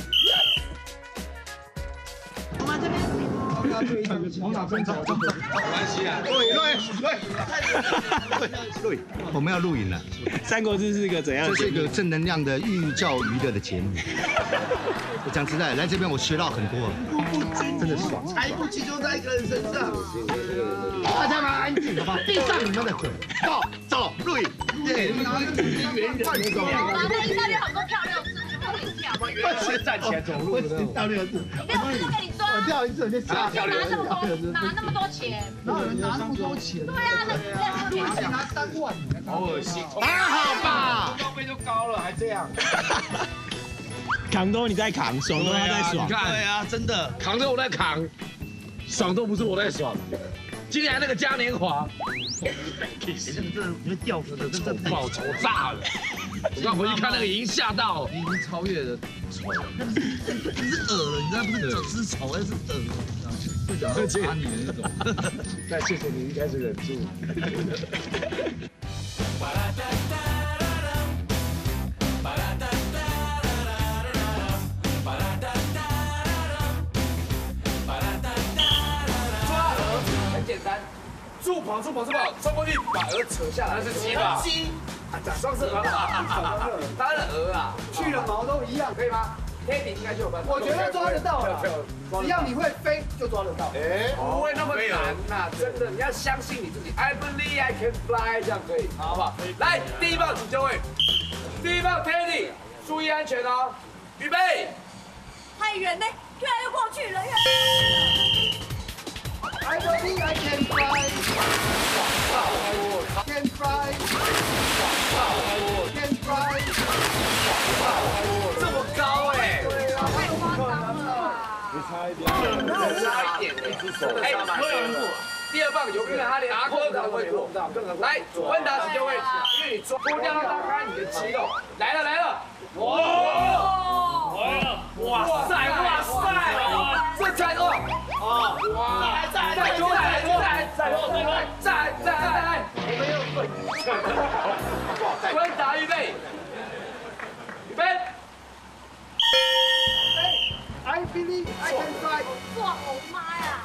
我们这边。 往哪边走？没关系啊。录影，录影，录影，录影。我们要录影了。 三国志是一个怎样？ 这是一个正能量的寓教于乐的节目。我讲实在，来这边我学到很多，真的爽。 财富集中在一个人身上。 大家们安静，好不好？闭上你们的嘴。走，走，录影。对，拿个圆人那种。 拿着一大堆很多漂亮字，全部给你跳。 先站起来走路。漂亮字。 没有字都给你抓。 我跳一次就下。 拿那么多，拿那么多钱。 哪有人拿那么多钱？ 对啊，那那拿三万， 好恶心。 还好吧？ 消费就高了，还这样。 扛都你在扛，爽都他在爽。 你看，对啊，真的，扛都我在扛，爽都不是我在爽。今年那个嘉年华，这个真的，你会掉粉的，真的爆头炸了。我刚回去看那个，已经吓到，已经超越了丑，那不是不是恶了，你知道不是只是丑，那是恶了，会想要打你的那种。但谢谢你一开始忍住。 助跑，助跑，助跑，冲过去把鹅扯下来，那是鸡吧？鸡，假装是鹅吧？当然鹅啊， 去了毛都一样， 可以吗？天顶应该就有办法。 我觉得抓得到了，只要你会飞就抓得到。 哎，不会那么难呐，真的，你要相信你自己。I believe I can fly， 这样可以，好不好？来，第一棒请就位，第一棒 Teddy， 注意安全哦，预备。 太远呢，越来越过去了，越来越。 I believe I can fly. Can fly. Can fly. 这么高哎！ 对啊，太夸张了。 你差一点，差一点，一只手。哎，第二棒有可能他连达哥可能会过。来，温达请就位，因为你抓脱掉拉开你的肌肉。来了来了！哇！哇塞哇塞！这才哦！哦哇！再再再再再再再再来！我们又温达预备，预备。 I believe I can fly。 哇，我妈呀！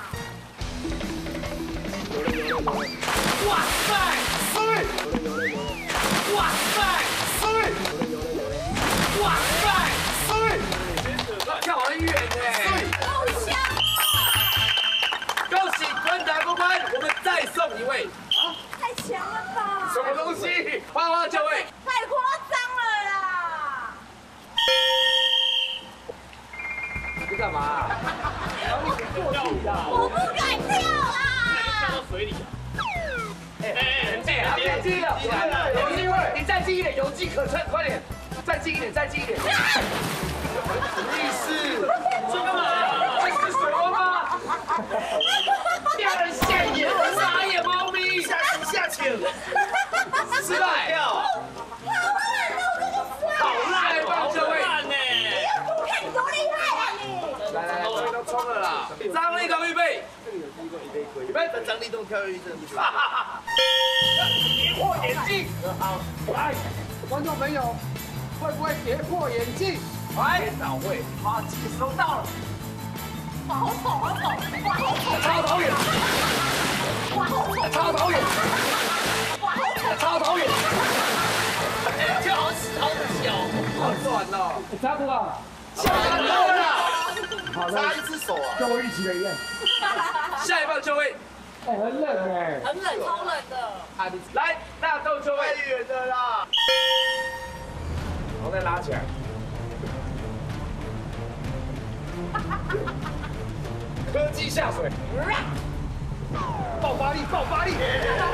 哇塞！对！哇塞！对！哇塞！对！跳很远哎！ 好香！ 恭喜温达过关，我们再送一位。 太强了吧！ 什么东西？花花就位。 太夸张了啦！ 你干嘛？ 我不敢跳啦！ 跳到水里。 哎哎哎！别近了，有机会，你再近一点，有机可乘，快点，再近一点，再近一点。什么意思？这干嘛？这是水汪汪。 失败。好烂，棒这位。 看你多厉害啊你！ 来来来，终于都冲了啦！张立东预备，预备， 张立东跳跃力真的不错。 跌破眼镜， 来，观众朋友，会不会跌破眼镜？ 来，电脑会，好，几收到了。 哇，好丑，好丑！哇，好丑！ 超导演， 哇，好丑！ 超导演， 哇，好丑！ 超导演， 就好好小， 好短哦。 差不多， 下到了， 好的， 差一只手啊， 跟我一起的一样。 下一棒就位， 哎，很冷哎。 很冷，超冷的。 来，大豆就位， 太远的啦。 然后再拉起来。科技下水，爆发力，爆发力，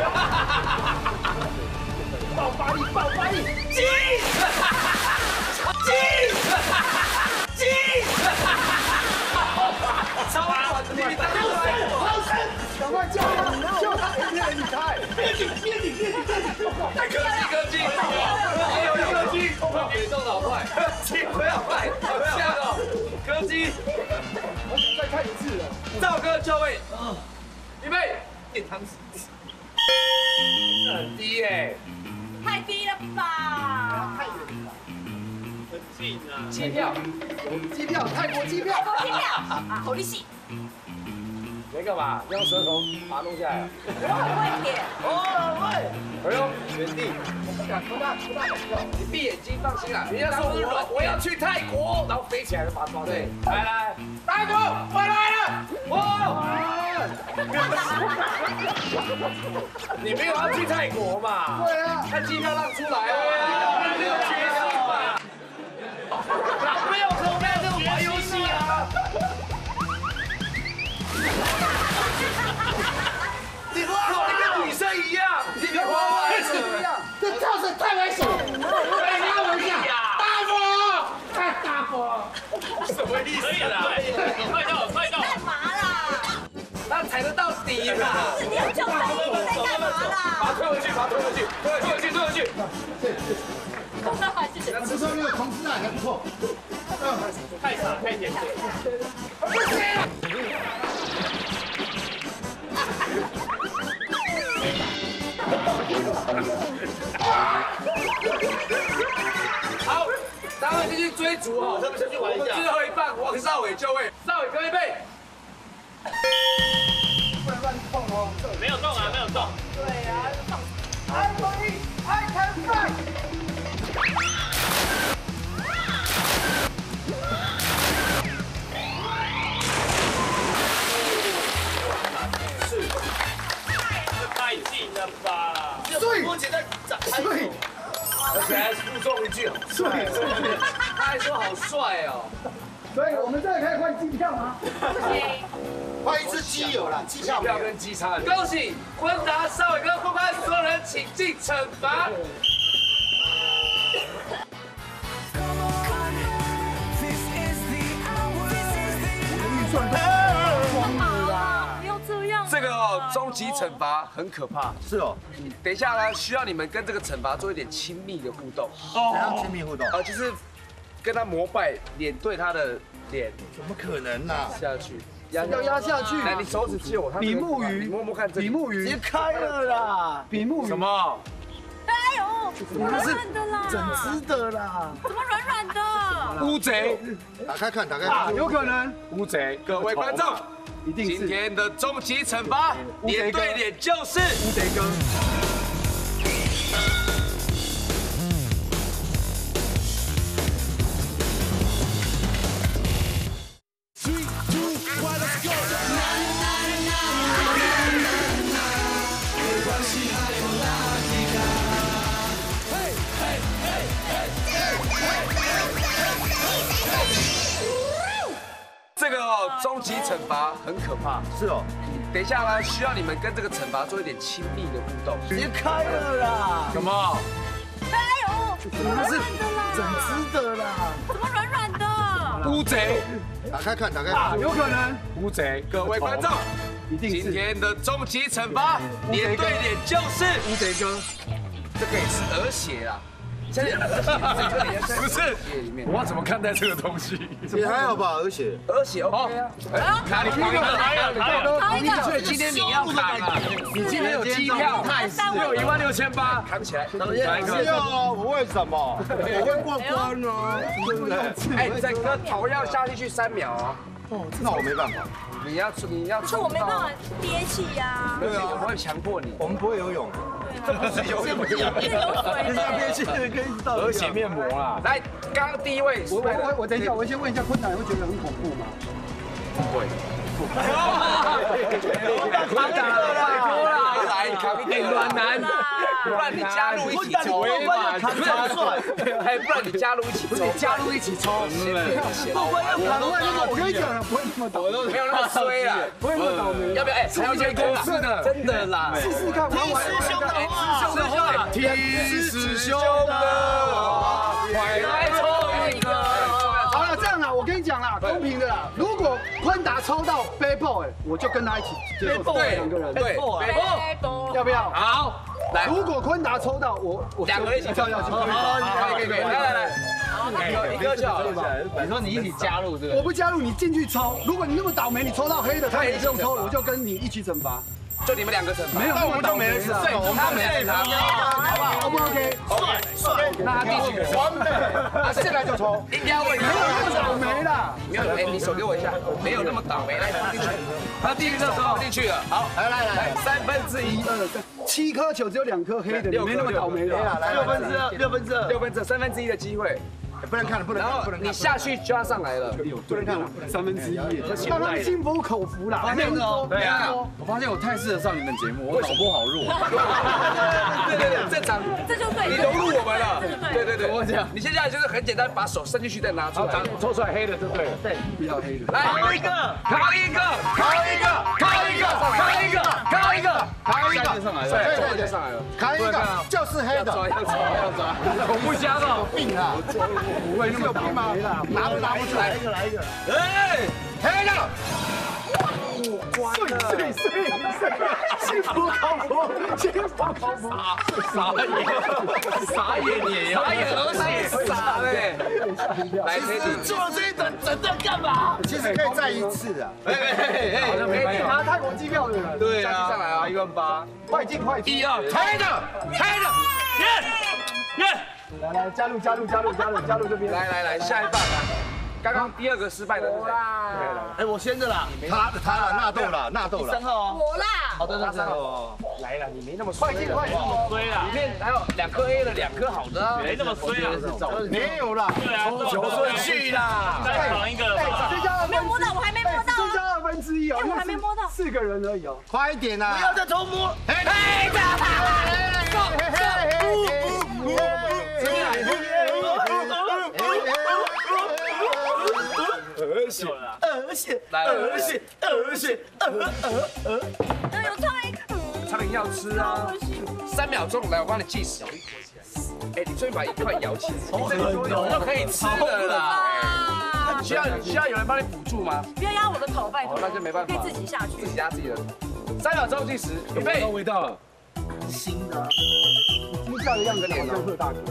爆发力，爆发力，金，金，金，超短的，你打过来，超深，赶快救他，救他，别你开，别顶，别顶，别顶，别顶，科技，科技，还有科技，别动脑快，科技不要快，下哦，科技。再看一次了，赵哥就位，预备，点汤匙，很低哎， 太低了吧？ 太远了， 很近啊。 机票，机票，泰国机票， 泰国机票，好利息。 没干嘛，用舌头把它弄下来了。 我很会点。 哦，会。哎呦，原地，不大不大不大，你闭眼睛，放心啦。人家说我我要去泰国，然后飞起来就把它抓住。来来，泰国，我来了。哇！你没有要去泰国嘛？对啊，看机票让出来啊。没有缺席嘛？没有，我没有这种玩游戏啊。你哇，你跟女生一样，你跟花花一样， 这跳绳太危险了。 哎，你跟我一样，大佛， 太大佛， 什么意思啊？ 快到，快到！ 干嘛啦？ 那踩得到底啦！ 你要叫翻译，你在干嘛啦？ 把它推回去，把它推回去，推回去，推回去。 谢谢。 不错，那个同志啊，还不错。 太傻，太甜甜。 不行。好，待会继续追逐哦。 他们先去玩一下。 最后一棒，王少伟就位，少伟哥预备。不能乱碰哦。 没有动啊，没有动。 对啊，放。 I believe I can fly。 太近了吧？ 对， 我觉得对， 而且还附送一句，帅，他还说好帅哦。 所以我们这里可以换机票吗？ 不行。 换一只鸡有了，鸡票票跟鸡差很多。恭喜坤达、少伟哥过关，所有人请进惩罚。 预算干嘛啦？不要这样。 这个哦，终极惩罚很可怕。 是哦， 等一下呢，需要你们跟这个惩罚做一点亲密的互动。 怎样亲密互动？ 呃，就是跟他膜拜，脸对他的脸怎么可能呢？ 下去， 要压下去。 来，你手指借我， 比目鱼， 你摸摸看这里。 比目鱼， 直接开了啦！ 比目鱼什么？ 哎呦，怎么软软的啦？ 整只的啦！ 怎么软软的？ 乌贼， 打开看，打开看， 有可能。 乌贼，各位观众， 一定是今天的终极惩罚，脸对脸就是乌贼哥。 这个哦，终极惩罚很可怕。 是哦， 等一下呢，需要你们跟这个惩罚做一点亲密的互动。 直接开了啦！ 什么？ 哎呦，怎么软软的啦？ 整只的啦！ 怎么软软的？ 乌贼， 打开看，打开看， 有可能。 乌贼，各位观众， 一定是今天的终极惩罚，脸对脸就是乌贼哥。 这可以吃鹅血啦。现在这里不是，我要怎么看待这个东西？ 也还好吧，鹅血。 鹅血 OK 啊。哪里？哪里？哪里？所以今天你要扛啊！你今天有机票，只有一万六千八，扛起来。 哪一个？要啊！我为什么？我会过关啊，对不对？ 哎，整个头要下进去三秒哦。 哦，那我没办法。 你要你要。 可是我没办法憋气呀。 对啊，我们会强迫你。 我们不会游泳。 这不是游泳， 是有水。 就是要憋气，可以到。 鹅血面膜啦。 来，刚刚第一位， 我我我我等一下，我先问一下坤达，你会觉得很恐怖吗？ 不会。扛打了啦！来扛一点暖男，不然你加入一起抽，不然哎，不然你加入一起抽，加入一起抽， 过关要扛过那个，我跟你讲了，不会那么倒霉， 没有那么衰啦， 不会那么倒霉。 要不要？哎，还要接公式的，真的啦， 试试看，玩玩师兄的话， 师兄的话，听师兄的话，快来抽一个。 好了，这样啦，我跟你讲啦，公平的啦，如果坤达抽到 baseball， 哎，我就跟他一起接受两个人， 对， 要不要？ 好，来。 如果坤达抽到我，我两个人一起跳下去，可以可以可以，来来来，一个就好。 你说你一起加入对不对？ 我不加入，你进去抽。如果你那么倒霉，你抽到黑的，他也不用抽了，我就跟你一起惩罚。 就你们两个惩罚， 没有， 那我们就没人事啊，我们就没人事， 好不好 ？O 不 OK？ 帅帅， 那他第几个？ 完美，啊，现在就抽， 应该问没有那么倒霉啦。 没有，哎，你手给我一下，没有那么倒霉，来放进去。他第一个手放进去了，好，来来来，三分之一， 二三，七颗球只有两颗黑的，你没那么倒霉的。 来六分之二，六分之二， 六分之二，三分之一的机会。 不能看了，不能看，不能看。 你下去就要上来了， 不能看了，三分之一，让他们心服口服啦。 对啊，我发现我太适合上你们节目，我脑波好弱。 对对对，正常， 这就对， 你融入我们了。对对对， 我讲， 你现在就是很简单，把手伸进去再拿出来， 抽出来黑的就对了。 对，不要黑的。 来， 扛一个，扛一个， 扛一个，扛一个， 扛一个，扛一个， 扛一个， 上来了， 对对对，上来了， 扛一个，就是黑的， 抓要抓要抓， 恐怖家暴， 病啊！ 不会那么倒霉啦， 拿不拿不出来， 来一个来一个， 哎， 黑的。 碎碎碎碎，幸福考佛，幸福考佛， 傻眼，傻眼你，傻眼而且傻嘞。来， 其实做了这一整整段干嘛？其实可以再一次啊！ 哎哎哎，好像没办法。 拿泰国机票的人， 对啊，上来啊，一万八， 快进快进， 一二，黑的，黑的，耶耶。 来来加入加入加入加入加入这边， 来来来，下一棒来。刚刚第二个失败的是谁？ 哎，我先的啦，他他了，纳豆了，纳豆了， 三号哦， 我啦， 好的，那三号哦，来了，你没那么快进快进， 衰啦！里面还有两颗 A 的，两颗好的啊， 没那么衰啊， 没有啦， 对啊， 抽球顺序啦， 再扛一个吧， 剩下二没有摸到，我还没摸到， 剩下二分之一哦， 我还没摸到， 四个人而已哦， 快一点呐！ 不要再偷摸，黑黑的， 鹅血，鹅血，鹅血，鹅血，鹅鹅鹅。 哎呦，菜， 差点要吃啊！三秒钟，来，我帮你计时。哎，你终于把一块摇起来，有就可以吃了啦。需要需要有人帮你辅助吗？ 不要压我的头，拜托。 那就没办法， 可以自己下去， 自己压自己的。三秒钟计时，预备。 味道了， 新的，惊吓的样子好像贺大哥。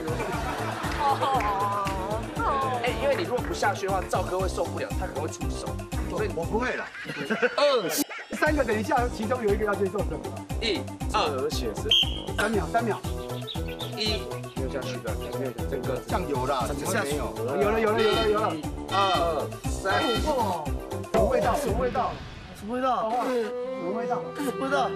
哦。 哎，因为你如果不下去的话，赵哥会受不了，他可能会出手，所以我不会了。 二三个，等一下，其中有一个要接受惩罚。 一、二， 而且是三秒，三秒， 一，没有下去的，没有整个酱油啦，怎么没有？ 有了，有了，有了，有了。 二、三， 哇，什么味道？什么味道？ 什么味道？ 什么味道？ 什么味道？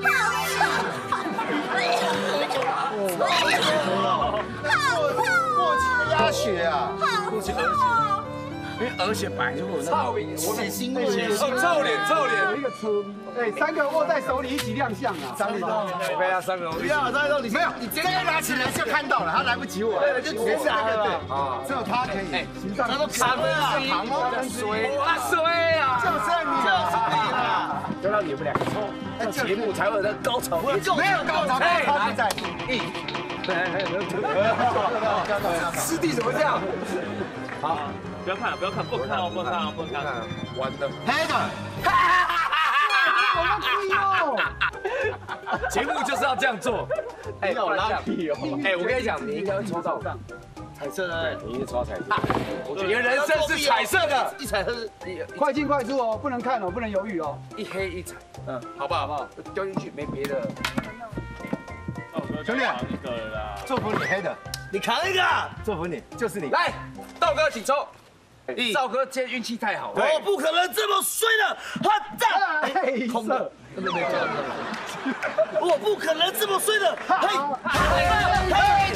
过期的鸭血啊！ 过期鹅血，因为鹅血本来就会有那种血腥味， 哦，臭脸，臭脸， 有一个车，哎，三个握在手里一起亮相啊！张立东， 我被他三个不要，张立东，你没有，你直接拿起来就看到了，他来不及我，对，就直接是那个对，啊，只有他可以，哎， 他都扛了啊，扛哦， 水，哇水啊， 就是你，就是你啦， 就让你们两个抽，节目才会有那高潮， 没有高潮，高潮在一。 师弟怎么这样？ 好，不要看了，不要看，不看哦，不看哦，不看， 玩的， 黑的， 好气哦！ 节目就是要这样做。 哎， 好 lucky 哦！哎，我跟你讲，你应该会抽到彩色的， 你一定抽到彩色。我觉得人生是彩色的， 一彩色， 快进快出哦，不能看哦，不能犹豫哦。 一黑一彩， 嗯， 好不好？好不好？丢进去没别的。 兄弟， 一个啦， 祝福你黑的， 你扛一个， 祝福你，就是你。 来，道哥请抽。赵哥今天运气太好了， 我不可能这么衰的，哈赞！ 空的， 没没没， 我不可能这么衰的，嘿，嘿，嘿，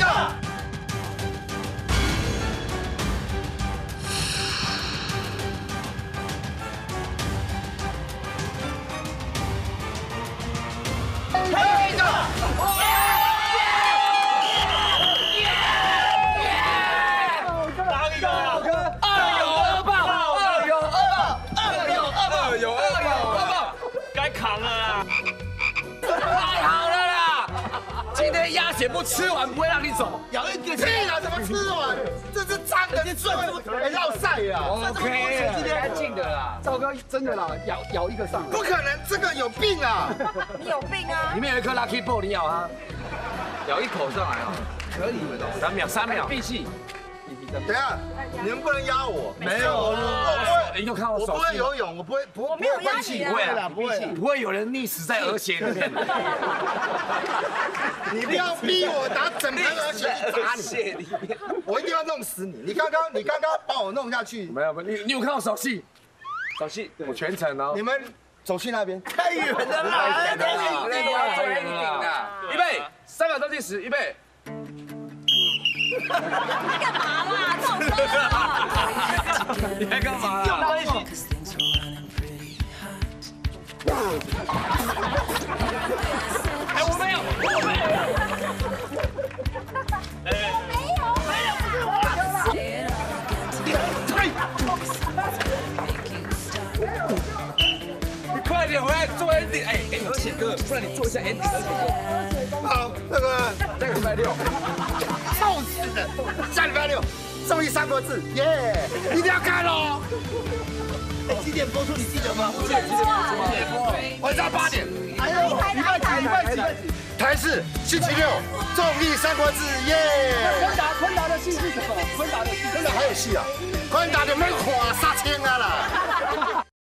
全部吃完不会让你走， 咬一个气啊！怎么吃完？这是脏的，最哎绕晒呀 ！OK， 今天干净的啦。 赵哥真的啦，咬咬一个上。 不可能，这个有病啊！ 你有病啊！ 里面有一颗 Lucky Ball， 你咬它， 咬一口上来啊！ 可以，三秒，三秒，闭气。 等一下，你们不能压我。 没有，我不会。你有看我手？ 我不会游泳，我不会，不我没有压你， 不会啦，不会，不会有人溺死在鹅血里面。 你不要逼我拿整盆鹅血去砸你， 我一定要弄死你！你刚刚，你刚刚把我弄下去。 没有，没有，你你有看我手戏？手戏，我全程哦。 你们走去那边， 太远了啦， 太远了，那个要做 ending 的。预备，三秒倒计时，预备。 你干嘛啦？这种车你在干嘛？哎，我没有，我没有。哎，没有，没有，不是我啦。你快点回来做 ending， 哎哎，而且哥，不然你做一下 ending， 而且哥。 好，那个下个礼拜六。 臭死的！下礼拜六综艺三国志，耶！一定要看哦。 哎，几点播出？你记得吗？ 几点播啊？ 几点播？晚上八点。 哎呦，礼拜几？礼拜几？ 台视星期六综艺三国志，耶！ 昆达，昆达的戏是什么？昆达的戏， 昆达还有戏啊？昆达的门火